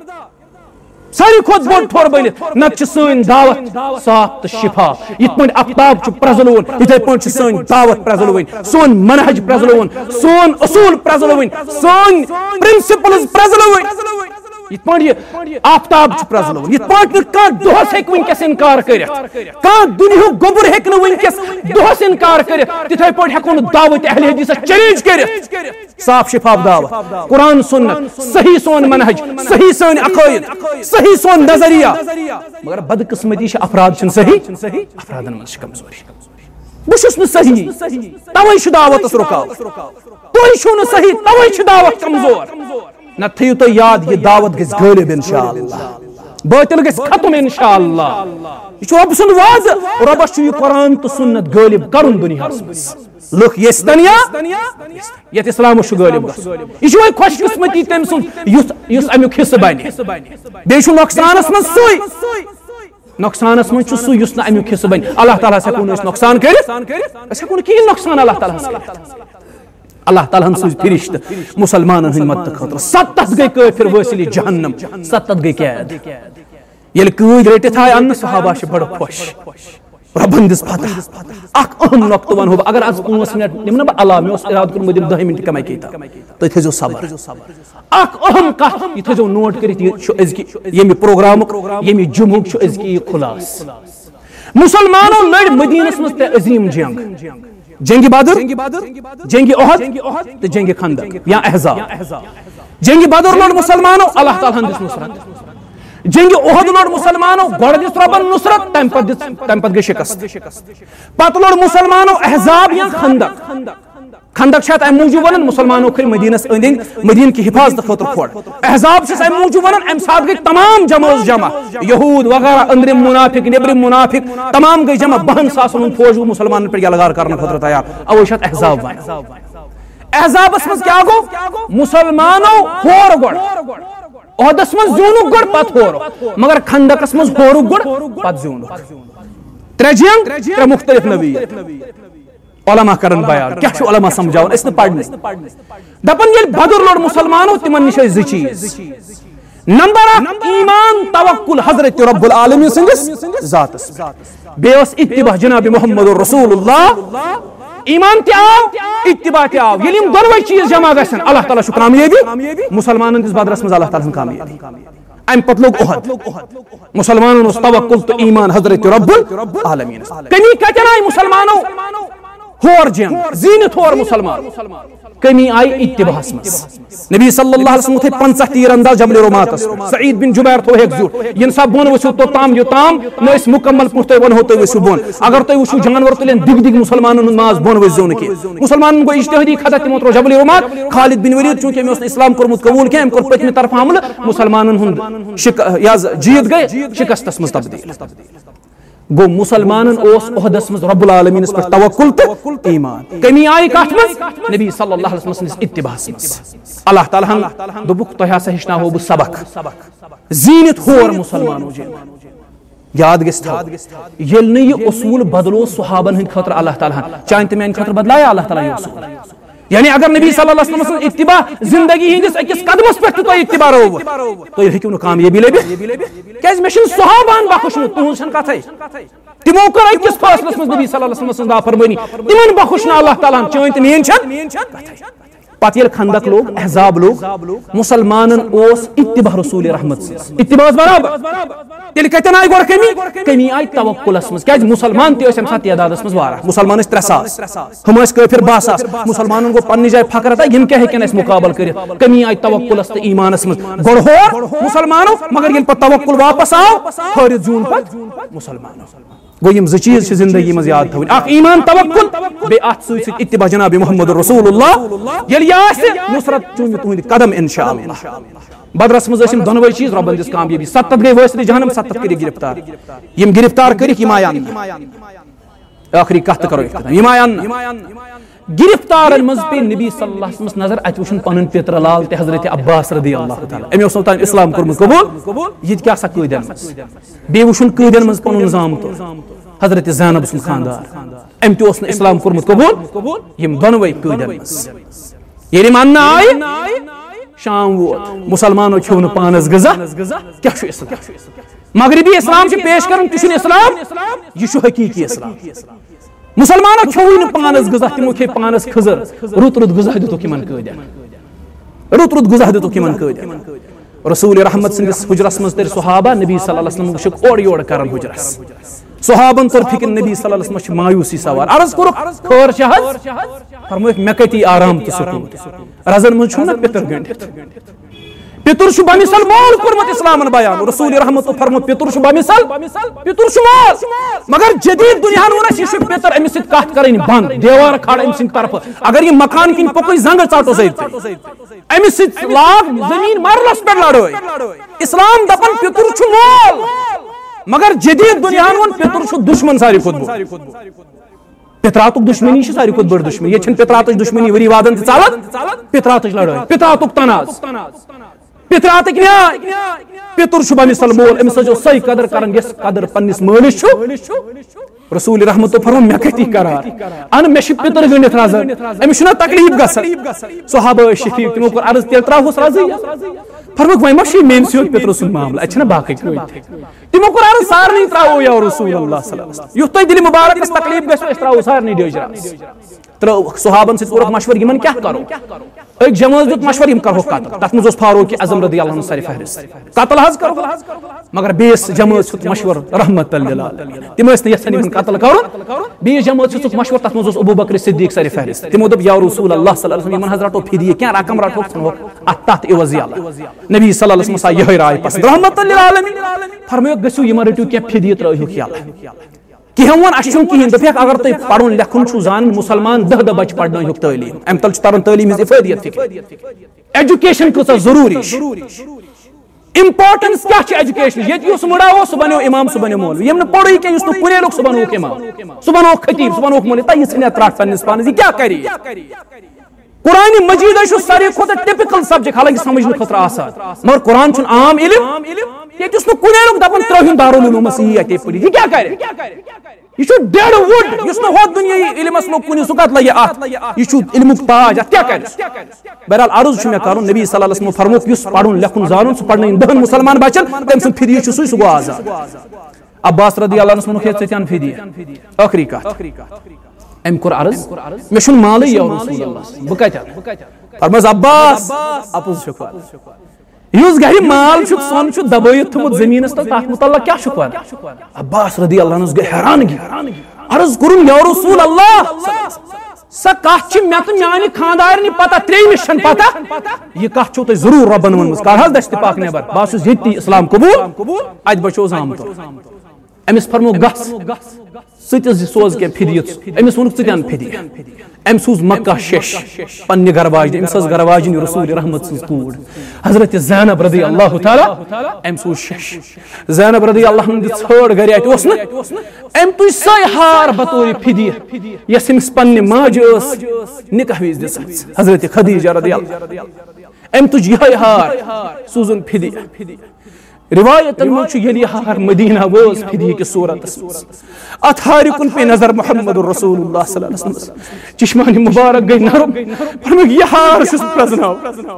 ساری کھوت بوڑ ٹھور بنت نت سن دعوت صاف تو شفاف یت پہ آفتاب پرزلون یتھے پہ سن دعوت پرزلون سون منہج پرزلون سون اصول پرزلون سون پرنسپلز پرزلون یت پہ آفتاب پرزلون یت پہ دہس ہیک ونکس انکار کرت کان دنیا گوبر ہیک ونکس دہس انکار کرت تتھے پہ ہیکو دعوت اہل حدیث چیلنج کرت صاف شفاف دعوت قرآن سنت صحیح سون منہج صحیح سون عقائد صحیح سون نظریہ مگر بدقسمتی افراد چھن صحیح افرادن من کمزوری بہس نا صحیح توے دعوت رکاوٹ تھی چھو نا صحیح توے دعوت کمزور نہ تھیو تو یاد یہ دعوت گژھِ غٲلب انشاءاللہ باطل گژھِ ختم انشاءاللہ یہ چھُ رب سُنٛد وعدٕ رۄبس چھُ یہ قرآن تو سنت غٲلب کرُن دُنیاہس منٛز لُکھ یژھن یتھ اسلامس چھُ غٲلب گژھُن یہ چھُ وۄنۍ خۄش قسمتی تٔمۍ سُنٛد یُس امیُک حصہٕ بنہِ بیٚیہِ چھُ نۄقصانس منٛز سُے نۄقصانس منٛز چھُ سُے یُس نہٕ امیُک حصہٕ بنہِ اللہ تعالیٰ ہس ہٮ۪کو نہٕ أسۍ نۄقصان کٔرِتھ أسۍ ہٮ۪کو نہٕ کِہیٖنۍ نۄقصان اللہ تعالیٰ ہس کٔرِتھ اللہ تعالیٰ ہن سوز فرشتہٕ مسلمانن ہٕنٛدِ مدتہٕ خٲطرٕ 70 گٔے کٲفِر وٲصِل جہنم 70 گٔے قید ییٚلہِ قۭدۍ رٔٹِتھ آے اننہٕ صحابہ چھِ بڑٕ خۄش ربن دِژ فتح اکھ اہم نۄقطہٕ ونہو بہٕ اگر آز 5 منٹ نِمہٕ نا بہٕ علاوٕ مےٚ اوس ارادٕ کوٚرمُت دِمہٕ 10 منٹ کمے کیتا تُہۍ تھٲیزیو صبر اکھ اہم کتھ یہِ تھٲیزیو نوٹ کٔرِتھ یہِ چھُ أزکہِ ییٚمہِ پروگرامُک ییٚمہِ جمعُک چھُ أزکہِ یہِ خُلاصہٕ مسلمانو لڑ مدینس منٛز تہِ عظیٖم جنگ جنگ بدر جنگ احد تو جنگ خندق یا احزاب جنگ بدر لڑ مسلمانو اللہ تعالیٰ ہن دِژ نصرت جنگ احد لڑ مسلمانو گۄڈٕ دِژ رۄبن نصرت تمہِ پتہٕ گٔے شکست پتہٕ لڑ مسلمانو احزاب یا خندق خندق چھِ امہِ موٗجوٗب ونان مسلمانو کھٔتۍ مدینس أنٛدۍ أنٛدۍ مدیٖنہٕ کہِ حفاظتہٕ خٲطرٕ کھۄڑ احزاب چھِس امہِ موٗجوٗب ونان امہِ ساتہٕ گٔے تمام جمٲژ جمع یہوٗد وغیرہ أنٛدرِم مُنافِق نیبرِم مُنافِق تمام گٔے جمع 10,000 ہُنٛد فوج گوٚو مُسلمانن پٮ۪ٹھ یلغار کرنہٕ خٲطرٕ تیار اوے چھِ اتھ احزاب ونان احزابس منٛز کیٛاہ گوٚو مسلمانو ہور گۄڈٕ عہدس منٛز زیوٗنُکھ گۄڈٕ پتہٕ ہورُکھ مگر خندقس منٛز ہورُکھ گۄڈٕ پتہٕ زیوٗنُکھ 3 جنگ 3 مختلف نویٖر علماء کرن بیان کیا چھُ علماء سمجھاوان أسۍ نہٕ پرنہِ دپان ییٚلہِ بدر لوٚڑ مسلمانو تِمن نِش ٲسۍ 2 چیٖز نمبر 1 ایمان توکل حضرت رب العالمین سٕنٛدِس ذاتس بیٚیہِ ٲس اتباع جناب محمد رسول اللہ ایمان تہِ آو اتباع تہِ آو ییٚلہِ یِم دۄنوَے چیٖز جمع گژھن اللہ تعالیٰ چھُ کامیٲبی مسلمانن ہٕنٛدِس بدرس منٛز اللہ تعالیٰ ہن کامیٲبی امہِ پتہٕ لوٚگ احد مسلمانن اوس توکل تہٕ ایمان حضرت رب العالمین کمی کتٮ۪ن آیہِ مسلمانو ہور جنگ زینت ہور مسلمان کمی آئی اتباہس مز نبی صلی اللہ علیہ وسلم تھے 50 تیر انداز جبل روماتس سعید بن جبیر تو ایک زور ین سب بون وسو تو تام یوتام نہ اس مکمل پوچھتے ون ہوتے وسو بون اگر تو وسو جانور تلین دگ دگ مسلمانن ماز بون وسو نہ کی مسلمانن کو اجتہادی خطا تمو تر جبل رومات خالد بن ولید چونکہ میں اسلام کرمت قبول کیم کر پتمی طرف حملہ مسلمانن ہند یاز جیت گئے شکستس مز تبدیل گو مسلمانن اوس عہدس مز رب العالمین پر توکل تو ایمان کمی آئی کات مز نبی صلی اللہ علیہ وسلم اتباعس مز اللہ تعالیٰ ہن دوبک تو ہسا ہشنا ہو سبق زینت ہور مسلمانو جے یاد گس تھا یل نہ یہ اصول بدلو صحابن ہند خاطر اللہ تعالیٰ چاہن تم میان خاطر بدلایا اللہ تعالیٰ یہ اصول یعنی اگر نبی صلی اللہ علیہ وسلم اتباع زندگی ہندس اکس قدمس پہ تو اتباع رو تو یہ ہیکو نہ کامیابی لبت کیاز مشن صحابان بخشنت تہن کتھے تمو کر اکس فاصلس مز نبی صلی اللہ علیہ وسلم فرمانی تمن بخشنا اللہ تعالیٰ چون تم مین کتھے پتہ یل خندق لوگ احزاب لوگ مسلمانن اوس اتباع رسول رحمت اتباع برابر تیل کتن آئی گوڑ کمی آئی توکلس مز کیا مسلمان تی اسم ساتھ تعدادس مز وارہ مسلمان اس 300 ہم اس کافر 20 مسلمانن کو پنی جائے فخر تھا یم کیا ہیکن اس مقابل کرے کمی آئی توکلس تو ایمانس مز گوڑ ہور مسلمانو مگر یل پتہ توکل واپس آو خارج زون پت مسلمانو گو یم ز چیز زندگی مز یاد تھوین اخ ایمان توکل بے ات سوت اتباع جناب محمد رسول اللہ یل یاس نصرت چون تہند قدم انشاءاللہ بدرس مز اسم دونوے چیز ربن دس کامیابی 70 گئی واسطے جہنم 70 کری گرفتار یم گرفتار کری یم آیان آخری کت کرو یم آیان گرفتار مز پہ نبی صلی اللہ علیہ وسلم نظر ات وچن پنن پیتر لال تے حضرت عباس رضی اللہ تعالی امی اوس تان اسلام کرم قبول یہ کیا سا قیدن بے وچن قیدن مز پنن نظام تو حضرت زینب سن خاندار ام تے اوس اسلام کرم قبول یم دونوے قیدن مز یہ ماننا آئی شام ووت مسلمانوں کھیون پانس غذا کیا چھو اسلام مغربی اسلام سے پیش کرن تہ اسلام یہ چھو حقیقی اسلام مسلمانوں کھیون پانس غذا تمو کھے پانس خضر رت رت غذا دتو کمن قیدن رت رت غذا دتو کمن قیدن رسول رحمت سندس حجرس مز تر صحابہ نبی صلی اللہ علیہ وسلم وچھ اور یور کرن حجرس صحابن تر فکر نبی صلی اللہ علیہ وسلم مایوسی سوار عرض کرو خور شہد فرموک مے کتی آرام تو سکون رزن من چھو نہ پتر گنڈت پتر شو بمثال مول کرمت اسلامن بیان رسول رحمت فرموت پتر شو بمثال پتر شو مول مگر جدید دنیا نونس یہ پتر امس سۭتۍ کتھ کرن بند دیوار کھڑ امس سٕنٛدِ طرفہٕ اگر یہ مکان کن پوٚکُے زنگ ژاٹو سۭتۍ امس سۭتۍ لاگ زمین مرلس پٮ۪ٹھ لڑٲے اسلام دپان پتر چھُ مول مگر جدید دنیا ون پتر چھُ دشمن ساروی کھۄتہٕ بوٚڑ پتراتک دشمنی ساروی کھۄتہٕ بٔڑ دشمنی یہ چھنہٕ پتراتٕچ دشمنی ؤری وادن تہِ ژلان پتراتٕچ لڑٲے پتراتک تناز پتراتک نیاے پتر چھُ بمثال مول امس جو سۄے قدر کران یس قدر پننس مٲلِس چھُ رسول رحمت فرمون مے کتی قرار ان مے چھ پتر گنڈت رزن امس چھُنہ تکلیف گژھان صحابہ شفیق تمو کور عرض تیل تراوس رزی فرموک وۄنۍ ما چھُ مین سیود پتر سُنٛد معاملہ اتہِ چھنہ باقٕے تمو کور عرض سارنٕے تراوو یا رسول اللہ صلی اللہ علیہ وسلم یُتھ تۄہہِ دِلہِ مُبارکس تکلیف گژھو أسۍ تراوو سارنٕے ڈیجرس ترٲوُکھ صحابن سۭتۍ کوٚرُکھ مشور یمن کیاہ کرو ایک جماعت دیت مشور یم کرو قتل تتھ مز فاروق اعظم رضی اللہ عنہ سر فہرست قتل حظ کرو مگر بیس جماعت سُت مشور رحمت للعالمین تم ٲسۍ نہٕ یژھان یمن قتل کرُن بیس جماعت سُت مشور تتھ مز ابو بکر صدیق سر فہرست تمو دوٚپ یا رسول اللہ صلی اللہ علیہ وسلم یمن حض رٹو فدیہ کینٛہہ رقم رٹوکھ ژھٕنوکھ اتھ تتھ عوض یلہٕ نبی صلی اللہ علیہ وسلم آیہِ یِہے راے پسند رحمت للعالمین فرمٲیوکھ گٔژھِو یمن رٔٹِو کینٛہہ فدیہ ترٲیہوکھ یلہٕ کہن ون اچھا کہین دپیک اگر تھی پڑھن لکھن چھو زان مسلمان 10 بچ پڑھنک تعلیم ام تل ترن تعلیم ہز افادیت فکر ایجوکیشن کۭژاہ ضروری امپارٹنس کیا چھ ایجوکیشن یت یس مڑا ہو سہ بنو امام سہ بنو مولوی یم نہ پڑھے کہ یس نہ کنے لوگ سہ بنو امام سہ بنو خطیب سہ بنو مولوی تہ ژھنیا تراٹ پنس پانس یہ کیا کری قرآن مجید ہے ساری کھوتہ ٹپکل سبجیکٹ حالانکہ سمجھنے خاطر آسان مگر قرآن چھن عام علم یہ کنے لوگ دپان ترہن دارالعلوم یہ اتے پڑھی یہ کیا کرے یہ چھو ڈیڑ وڈ اس نہ ہو دنیا علمس لوگ کنے سکت لگے ات یہ چھو علمک تاج ات کیا کرے بہرحال عرض چھو میں کرن نبی صلی اللہ علیہ وسلم فرموک یس پڑھن لکھن زانن سہ پڑھن 10 مسلمان بچن تم سن فدیہ چھ سہ گو آزاد عباس رضی اللہ عنہ سن کھیت فدیہ آخری کتھ ام کور عرض مے چھن مالے یا رسول اللہ بہ کتہ فرماس عباس اپوز شکر یس گھر مال چھ سون چھ دبائت تھمت زمینس تل تات متعلق کیا چھک ونان عباس رضی اللہ عنہ گئی حیرانگی عرض کرن یا رسول اللہ سا کت مے تو میانہ خاندارنہ پتہ تریمس چھن پتہ یہ کت چھو تہ ضرور ربن ونمز کر حض دست پاک نیبر بہ یتی اسلام قبول ات بچو آمت امس فرمو گس ثت سوز کی پھر امس وونک ثت ان پھر ام سوز مکہ شش پنہ گھر واجن امس گر واجن رسول رحمت سز کوڑ حضرت زینب رضی اللہ تعالی ام سوز شش زینب رضی اللہ عنہ ژھڑ گھر ات اوس نا ام تج سہ ہار بطور پھر یس امس پنہ ماج اس نکاح وز دس حضرت خدیجہ رضی اللہ ام تج یہ ہار سوزن پھر روایت میں یلی ہار مدینہ وز پھر کی صورت ات ہار کن پہ نظر محمد رسول اللہ صلی اللہ علیہ وسلم چشمان مبارک گئی نرم فرمک یہ ہار چھس پرزناو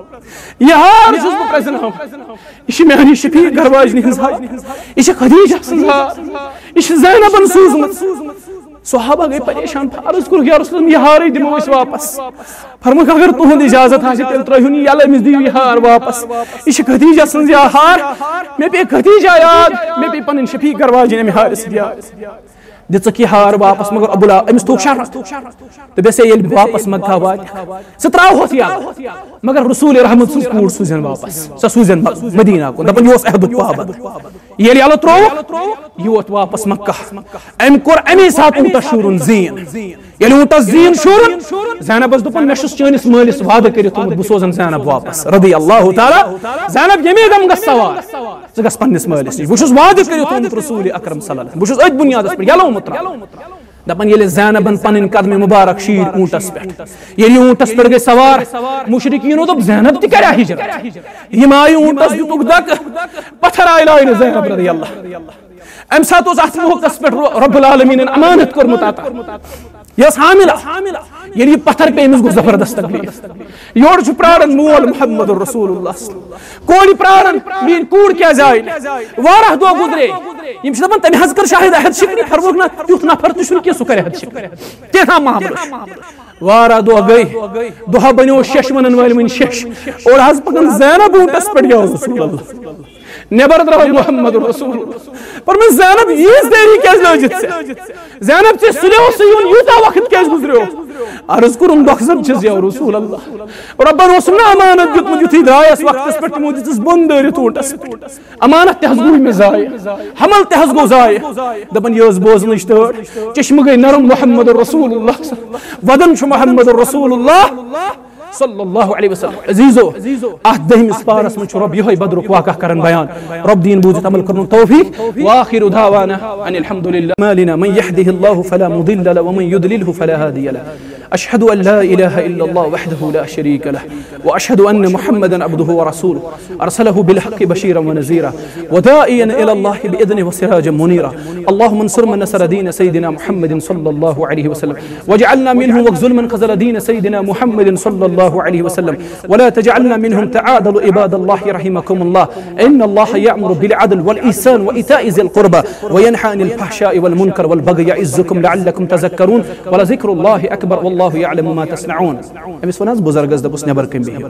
یہ ہار چھس پرزناو یہ میانی شفیع گھر واجنی ہنز یہ خدیجہ سنز یہ زینب سوزمت صحابہ گئی پریشان عرض کر یا رسول اللہ یہ ہار دمو اس واپس فرمک اگر تہند اجازت آسہ تیل ترہون یل امس دیو یہ ہار واپس یہ خدیجہ سنز یہ ہار مے پہ خدیجہ یاد مے پہ پنن شفیع گھر واجن امہ ہار یاد دک یہ ہار واپس مگر ابو امس توک شہر تو بس یل واپس مکہ وات سہ تراو ہوت یاد مگر رسول رحمت سن کوڑ سوزن واپس سہ سوزن مدینہ کو دپن یہ عہد پابند یل یل ترو یہ ووت واپس مکہ ام کور امی سات اونٹس شورن زین یل اونٹس زین شورن زینبس دپن مے چھس چٲنِس مٲلِس وعدٕ کٔرِتھ تھومُت بہٕ سوزن زینب واپس رضی اللہ تعالی زینب ییٚمے دم گژھ سوار ژٕ گژھ پننِس مٲلِس نِش بہٕ چھُس وعدٕ کٔرِتھ تھومُت رسول اکرم صلی اللہ علیہ وسلم بہٕ چھُس أتھۍ بُنیادس پٮ۪ٹھ یلومُت دپن ییٚلہِ زینبن پنٕنۍ قدمہِ مُبارک شیٖر اونٹس پٮ۪ٹھ ییٚلہِ اونٹس پٮ۪ٹھ گٔے سوار مشرکیٖنو دوٚپ زینب تہِ کریا ہجرت یِم آیہِ اونٹس دِتُکھ دکہٕ پتھر آیہِ لاینہٕ زینب رضی اللہ امہِ ساتہٕ اوس اتھ موقعس پٮ۪ٹھ رب العالمیٖنن امانت کوٚرمُت عطا یہ حاملہ ییٚلہِ یہِ پتھر پے أمِس گوٚو زبردست تکلیٖف یورٕ چھُ پراران مول محمد رسول اللہ کورِ پراران میٲنۍ کوٗر کیازِ آیہِ نہٕ واریاہ دۄہ گُزرے یِم چھِ دپان تٔمۍ حظ کٔر شاید عہد شکنی فرموکھ نہ تیُتھ نفر تہِ چھُنہٕ کینٛہہ سُہ کرِ عہد شکنی تیٖژاہ معاملہٕ چھُ واریاہ دۄہ گٔے دۄہ بنیو شش ونن وٲلۍ وٕنۍ شش اور حظ پکان زینب اونٹس پٮ۪ٹھ یا رسول اللہ نیبر درٛاو محمد رسول فرمٲے زینب ییٖژ دیری کیازِ لٲجِتھ ژےٚ زینب ژےٚ سُلیوسٕے یُن یوٗتاہ وقت کیازِ گُزریو عرض کوٚرُم دۄکھزن چھس یا رسول اللہ رۄبن اوسُم نہ امانت دیُتمُت یُتھُے درٛایس وقتس پٮ۪ٹھ تِمو دِژٕس بۄن دٲرِتھ اونٹس پٮ۪ٹھ امانت تہِ حظ گوٚو مےٚ ضایہِ حمل تہِ حظ گوٚو ضایہِ دپان یہِ ٲس بوزنٕچ تٲر چشمہٕ گٔے نرم محمد رسول اللہ ودن چھُ محمد رسول اللہ صلی اللہ علیہ وسلم عزیزو ات دہمس پارس من رب یہ بدرک واقع کرن بیان رب دین بوزت عمل کرن توفیق واخر دعوانا ان الحمد لله مالنا من يهده الله فلا مضل له ومن يضلله فلا هادي له اشهد ان لا اله الا الله وحده لا شريك له واشهد ان محمدا عبده ورسوله ارسله بالحق بشيرا ونذيرا وداعيا الى الله باذنه وسراجا منيرا اللهم انصر من نصر دين سيدنا محمد صلى الله عليه وسلم واجعلنا منهم واخذل من خذل دين سيدنا محمد صلى الله عليه وسلم ولا تجعلنا منهم تعادلوا عباد الله رحمكم الله ان الله يأمر بالعدل والإحسان وإيتاء ذي القربى وينهى عن الفحشاء والمنكر والبغي يعظكم لعلكم تذكرون ولذكر الله اكبر والله يعلم ما تصنعون امس وناز بزرگس دبس نبر کم بہو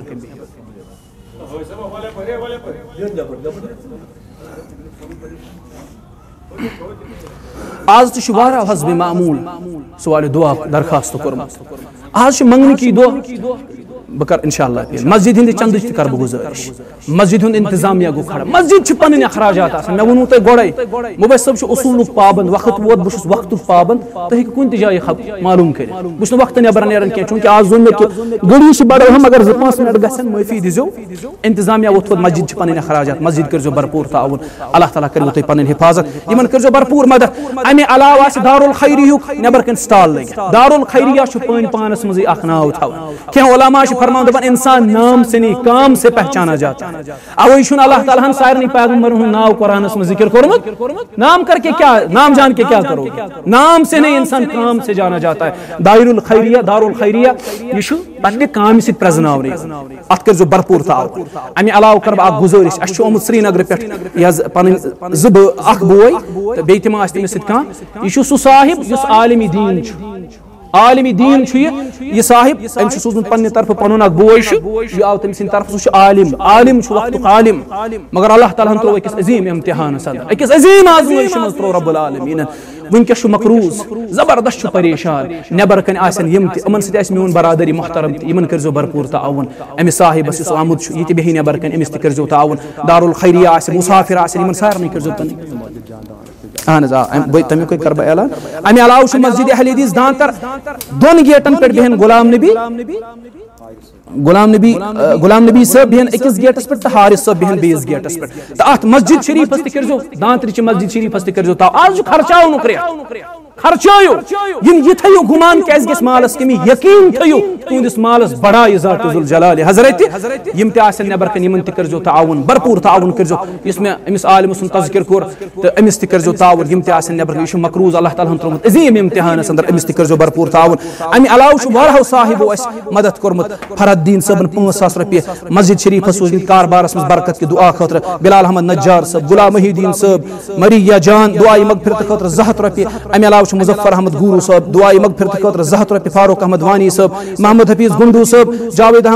آز تہ واریاہ حسب معمول سوال دعا درخواست کورمت آج منگنہ کی دہ بہ کر انشاءاللہ مسجد ہند چندچ تہ کر بہ گزارش مسجد ہند انتظامیہ گو کھڑا مسجد چھ پنن اخراجات آسان مے ونو تہ گوڑے مبشر صاحب چھ اصولک پابند وقت ووت بہ چھس وقتک پابند تہ ہیکو کُنہ تہ جایہ معلوم کر بہ چھس وقت نیبر نیران کی چونکہ آز زون مے کہ گڑی چھ بڑے ہم اگر 2-5 منٹ گژھن معافی دیزو انتظامیہ ووت مسجد چھ پنن اخراجات مسجد کرزو بھرپور تعاون اللہ تعالی کرو تہ پنن حفاظت یمن کرزو بھرپور مدد امی علاوہ چھ دارالخیریک نیبر کن سٹال لگ دارالخیریہ چھ پن پانس مزی اخ ناو تھاون کہ علماء فرمان دپان انسان نام سے نہیں کام سے پہچانا جاتا ہے اوے چھن اللہ تعالی ہن سارنی پیغمبرن ہن ناو قرآنس میں ذکر کرمت نام کر کے کیا نام جان کے کیا کرو گے نام سے نہیں انسان کام سے جانا جاتا ہے دارالخیریہ یہ چھو پنہ کام ست پرزناونی ات کرزو بھرپور تعاون امی علاوہ کر اک گزارش اس چھو سری نگر پٹھ یہ پن زب اخ بوے تو بیٚیہِ تہِ ما آسہِ تٔمِس سۭتۍ کانٛہہ یہِ چھُ سُہ صاحب یُس عالمی دین چھُ عالمی دین چھُ یہ صاحب أمۍ چھُ سوٗزمُت پننہِ طرفہٕ پنُن اکھ بوے چھُ یہِ آو تٔمۍ سٕنٛدِ طرفہٕ سُہ چھُ عالم چھُ وقتُک عالم مگر اللہ تعالیٰ ہن ترٛوو أکِس عظیٖم امتحانس اندر أکِس عظیٖم آزمٲیشہِ منٛز ترٛوو رب العالمیٖنن ونکس مقروض زبردست پریشان نبر کن آسن یم تہ امن سۭتۍ آسہِ میون برادری محترم تہ یمن کٔرزیو بھرپوٗر تعاوُن أمس صاحبس یُس آمُت چھُ یہِ تہِ بیٚہہِ نٮ۪بر کن أمس تہِ کٔرزیو تعاوُن دارالخیریہ آسہِ مُسافر آسن یمن سارنٕے کٔرزیو اہن حظ تمیُک کر بہٕ اعلان امہِ علاوٕ چھُ مسجد اہل حدیث دانتر دۄن گیٹن پٮ۪ٹھ بیٚہن غلام نبی صٲب بیٚہن أکِس گیٹس پٮ۪ٹھ تہٕ حارث صٲب بیٚہن بیٚیِس گیٹس پٮ۪ٹھ تہٕ اتھ مسجد شریفس تہِ کٔرزیو دانترچہِ مسجد شریفس تہِ کٔرزیو تاو آز چھُ خرچاونُک رٮ۪تھ خرچٲیو یہ تھٲیو گمان کیازِ گژھِ مالس کمی یقین تھٲیو تُہندِس مالس بڑایہِ ذات ذوالجلال حضرت یم تہِ آسن نٮ۪بر کن یمن تہِ کٔرزیو تعاوُن بھرپوٗر تعاوُن کٔرزیو یُس مےٚ أمِس عالمہٕ سُنٛد تذکر کوٚر تہٕ أمِس تہِ کٔرزیو تعاوُن یم تہِ آسن نٮ۪بر کن یہِ چھُ مقروض اللہ تعالیٰ ہن تروومُت عظیٖم امتحانس اندر أمِس تہِ کٔرزیو بھرپوٗر تعاوُن امہِ علاوٕ چھُ واریاہو صاحبو اسہِ مدد کوٚرمُت فرحت دیٖن صٲبن 5,000 رۄپیہِ مسجد شریفس سوٗزمٕتۍ کاربارس منٛز برکت کہِ دعا خٲطرٕ بلال احمد نجار صٲب غلام محی الدیٖن صٲب مریہ جان دعایہِ مغفرت خٲطرٕ 200 رۄپیہِ امہِ علاوٕ چھُ مظفر احمد گورو صٲب دعایہِ مغفرت خٲطرٕ 200 رۄپیہِ فاروق احمد وانی صٲب محمد حفیظ گنڈو صٲب جاوید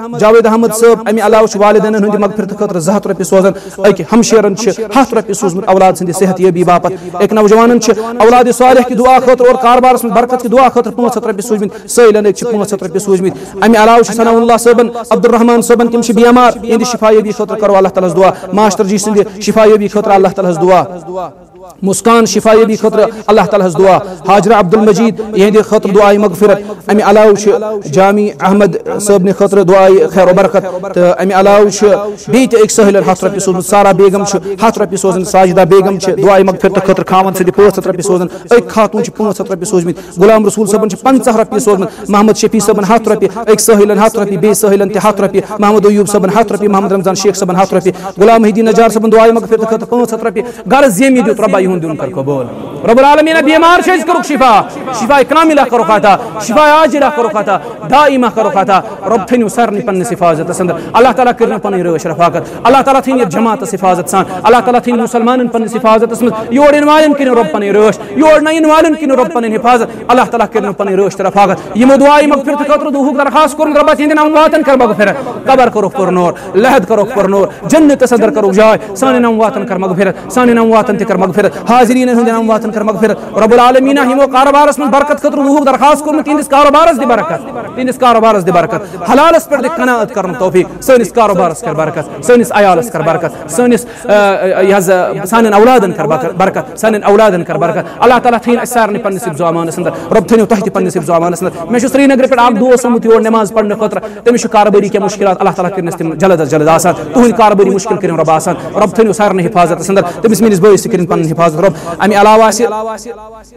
احمد صٲب امہِ علاوٕ چھُ والدینن ہٕنٛدِ مغفرت خٲطرٕ 200 رۄپیہِ سوزان أکۍ ہمشیرن چھِ 100 رۄپیہِ سوٗزمُت اولاد سٕنٛدِ صحت یٲبی باپت أکۍ نوجوانن چھِ اولاد صالح کہِ دعا خٲطرٕ اور کاربارس منٛز برکت کہِ دعا خٲطرٕ 500 رۄپیہِ سوٗزمٕتۍ سٲیلن أکۍ چھِ 500 رۄپیہِ سوٗزمٕتۍ امہِ علاوٕ چھِ ثناء اللہ صٲبن عبدالرحمان صٲبن تِم چھِ بیمار یِہنٛدِ شفا یٲبی خٲطرٕ کرو اللہ تعالیٰ ہس دعا ماشٹر جی سٕنٛدِ شفا یٲبی خٲطرٕ اللہ تعالیٰ ہس دعا مسکان شفا یٲبی خٲطرٕ اللہ تعالیٰ ہس دعا حاجرہ عبدالمجید یہندِ خٲطرٕ دعایہِ مغفرت امہِ علاوٕ چھِ جامی احمد صٲبنہِ خٲطرٕ دعایہِ خیر و برکت تہٕ امہِ علاوٕ چھُ بیٚیہِ تہِ أکۍ سٲحِلن 100 رۄپیہِ سوزمُت سارا بیگم چھُ 100 رۄپیہِ سوزان ساجدہ بیگم چھِ دعایہِ مغفرت خٲطرٕ خاوند سٕنٛدِ 500 رۄپیہِ سوزان أکۍ خاتوٗن چھِ 500 رۄپیہِ سوزمٕتۍ غلام رسول صٲبن چھِ 50 رۄپیہِ سوزمٕتۍ محمد شفیع صٲبن 100 رۄپیہِ أکۍ سٲحِلن 100 رۄپیہِ بیٚیہِ سٲحِلن تہِ 100 رۄپیہِ محمد ایوب صٲبن 100 رۄپیہِ محمد رمضان شیخ صٲبن 100 رۄپیہِ غلام محی الدیٖن نجار صٲبن دعایہِ مغفرت خٲطرٕ 500 رۄپیہِ غرض ییٚمہِ دیُت رۄبا یِہُنٛد دیُن کر قبوٗل رب العالمین بیمار چھِ أسۍ کٔرُکھ شفا کاملہ کروکھ عطا شفا عاجلہ کروکھ عطا دائمہ کروکھ عطا رب تھٲینو سارنٕے پننِس حفاظتس اندر اللہ تعالیٰ کٔرِنو پنٕنۍ رٲچھ رفاقت اللہ تعالیٰ تھٲیِن یتھ جماعتس حفاظت سان اللہ تعالیٰ تھٲیِن مُسلمانن پننِس حفاظتس منٛز یور یِن والٮ۪ن کٔرِنو رب پنٕنۍ رٲچھ یور نہ یِن والٮ۪ن کٔرِنو رب پنٕنۍ حفاظت اللہ تعالیٰ کٔرِنو پنٕنۍ رٲچھ تہٕ رفاقت یِمو دعایہِ مغفرت خٲطرٕ دُہُک درخواست کوٚرمُت رۄبا تِہنٛدٮ۪ن امواتن کر مغفرت قبر کروکھ پُرنور لحد کروکھ پُرنور جنتس اندر کروکھ جاے سانٮ۪ن امواتن کر مغفرت سانٮ۪ن امواتن تہِ کر مغفرت حاضریٖنن ہٕنٛدٮ۪ن امواتن کر مغفرت رب العالمین یِمو کاربارس منٛز برکت خٲطرٕ دُہُک درخواست کوٚرمُت تِہنٛدِس کاروبارس دِ برکت تِہنٛدِس کاروبارس دِ برکت حلالس پٮ۪ٹھ دِ قناعت کرنُک توفیٖق سٲنِس کاروبارس کر برکت سٲنِس عیالس کر برکت سٲنِس یہِ حظ سانٮ۪ن اولادن کر برکت سانٮ۪ن اولادن کر برکت اللہ تعالیٰ تھٲیِن اَسہِ سارنٕے پننِس حِفظو امانس اندر رۄب تھٲینو تۄہہِ تہِ پننِس حِفظو امانس اندر مےٚ چھُ سرینگرٕ پٮ۪ٹھ اکھ دوس آمُت یور نٮ۪ماز پرنہٕ خٲطرٕ تٔمِس چھُ کاربٲری کینٛہہ مُشکلات اللہ تعالیٰ کٔرِنس تِم جلد از جلد آسان تُہنٛدۍ کاربٲری مُشکل کٔرِنۍ رۄب آسان رۄب تھٲینو سارنٕے حفاظتس اندر تٔمِس میٲنِس بٲیِس تہِ کٔرِنۍ پنٕنۍ حفاظت رۄب امہِ علاوٕ آسہِ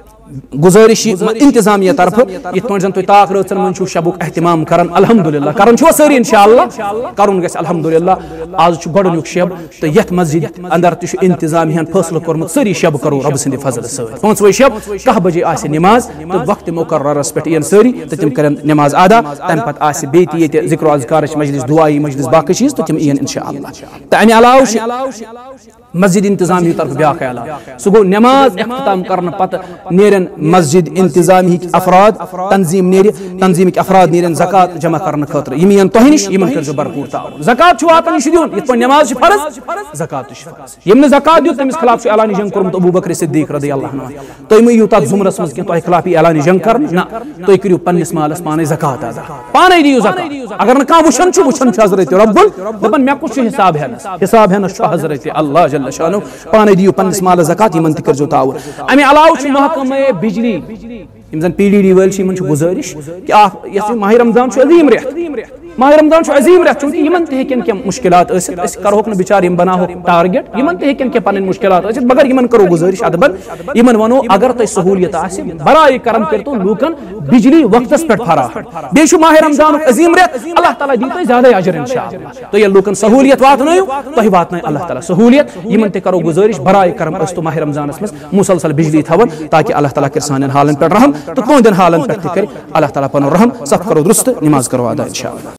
گزٲرِش انتظامیہ طرفہٕ یِتھ پٲٹھۍ زن تُہۍ طاق رٲژن منٛز چھُو شبُک احتمام کران الحمدللہ کران چھُوا سٲری انشاءاللہ کرُن گژھِ الحمدللہ آز چھُ گۄڈٕنیُک شب تہٕ یتھ مسجد اندر تہِ چھُ انتظامیہن فٲصلہٕ کوٚرمُت سٲری شب کرو رۄبہٕ سٕنٛدِ فضلہٕ سۭتۍ 5وے شب 10 بجے آسہِ نٮ۪ماز تہٕ وقتہِ مُقررس پٮ۪ٹھ یِن سٲری تہٕ تِم کرن نٮ۪ماز ادا تمہِ پتہٕ آسہِ بیٚیہِ تہِ ییٚتہِ ذِکر و اذکارٕچ مجلس دعایی مجلس باقٕے چیٖز تہٕ تِم یِن انشاءاللہ تہٕ امہِ علاوٕ چھِ مسجد انتظامیہ طرفہٕ بیاکھ اعلان سُہ گوٚو نٮ۪ماز اختتام کرنہٕ پتہٕ نیرن مسجد انتظامیہٕکۍ افراد تنظیٖمٕکۍ افراد نیرن زکات جمع کرنہٕ خٲطرٕ یِم یِن تۄہہِ نِش یِمن کٔرزیٚو بھرپوٗر تعاوُن زکات چھُ واتان یہِ چھُ دیُن یِتھ پٲٹھۍ نٮ۪ماز چھِ فرض زکات تہِ چھُ فرض ییٚمۍ نہٕ زکات دیُت تٔمِس خلاف چھُ اعلانہِ جنگ کوٚرمُت ابوٗ بکر صدیٖق رضی اللہ عنہ تُہۍ مہٕ یِیِو تتھ ضُمرس منٛز کینٛہہ تۄہہِ خلاف یی اعلانہِ جنگ کرنہٕ نہ تُہۍ کٔرِو پننِس مالس پانے زکات ادا پانے دِیِو زکات اگر نہٕ کانٛہہ وٕچھان چھُ حضرت رۄبُل دپان مےٚ کُس چھُ حساب ہٮ۪نس چھُ حضرت اللہ جل شانُہ پانے دِیِو پننِس مالس زکات یِمن تہِ کٔرزیٚو تعاوُن امہِ علاوٕ چھُ محکمہ بجلی یِم زن PDD وٲلۍ چھِ یِمن چھُ گُزٲرِش کہِ یۄس یہِ ماہِ رمضان چھُ عظیٖم رٮ۪تھ ماہِ رمضان چھُ عظیٖم رٮ۪تھ چوٗنٛکہِ یِمن تہِ ہیٚکن کینٛہہ مُشکلات ٲسِتھ أسۍ کرہوکھ نہٕ بِچارٕ یِم بناوہوکھ ٹارگیٹ یِمن تہِ ہیٚکن کینٛہہ پنٕنۍ مُشکلات ٲسِتھ مگر یِمن کرو گُزٲرِش ادبن یِمن ونو اگر تۄہہِ سہوٗلیت آسہِ برائے کرم کٔرتو لوٗکن بجلی وقتس پٮ۪ٹھ فراہم بیٚیہِ چھُ ماہِ رمضانُک عظیٖم رٮ۪تھ اللہ تعالیٰ دِیہِ تۄہہِ زیادے اجر انشاءاللہ تُہۍ ییٚلہِ لوٗکن سہوٗلیت واتنٲیِو تۄہہِ واتنٲیِو اللہ تعالیٰ سہوٗلیت یِمن تہِ کرو گُزٲرِش برائے کرم ٲسۍتو ماہِ رمضانس منٛز مُسلسل بجلی تھاوان تاکہِ اللہ تعالیٰ کَرِ سانٮ۪ن حالن پٮ۪ٹھ رحم تہٕ تُہنٛدٮ۪ن حالن پٮ۪ٹھ تہِ کَرِ اللہ تعالیٰ پنُن رحم سخ کرو درست نٮ۪ماز کرو ادا انشاءاللہ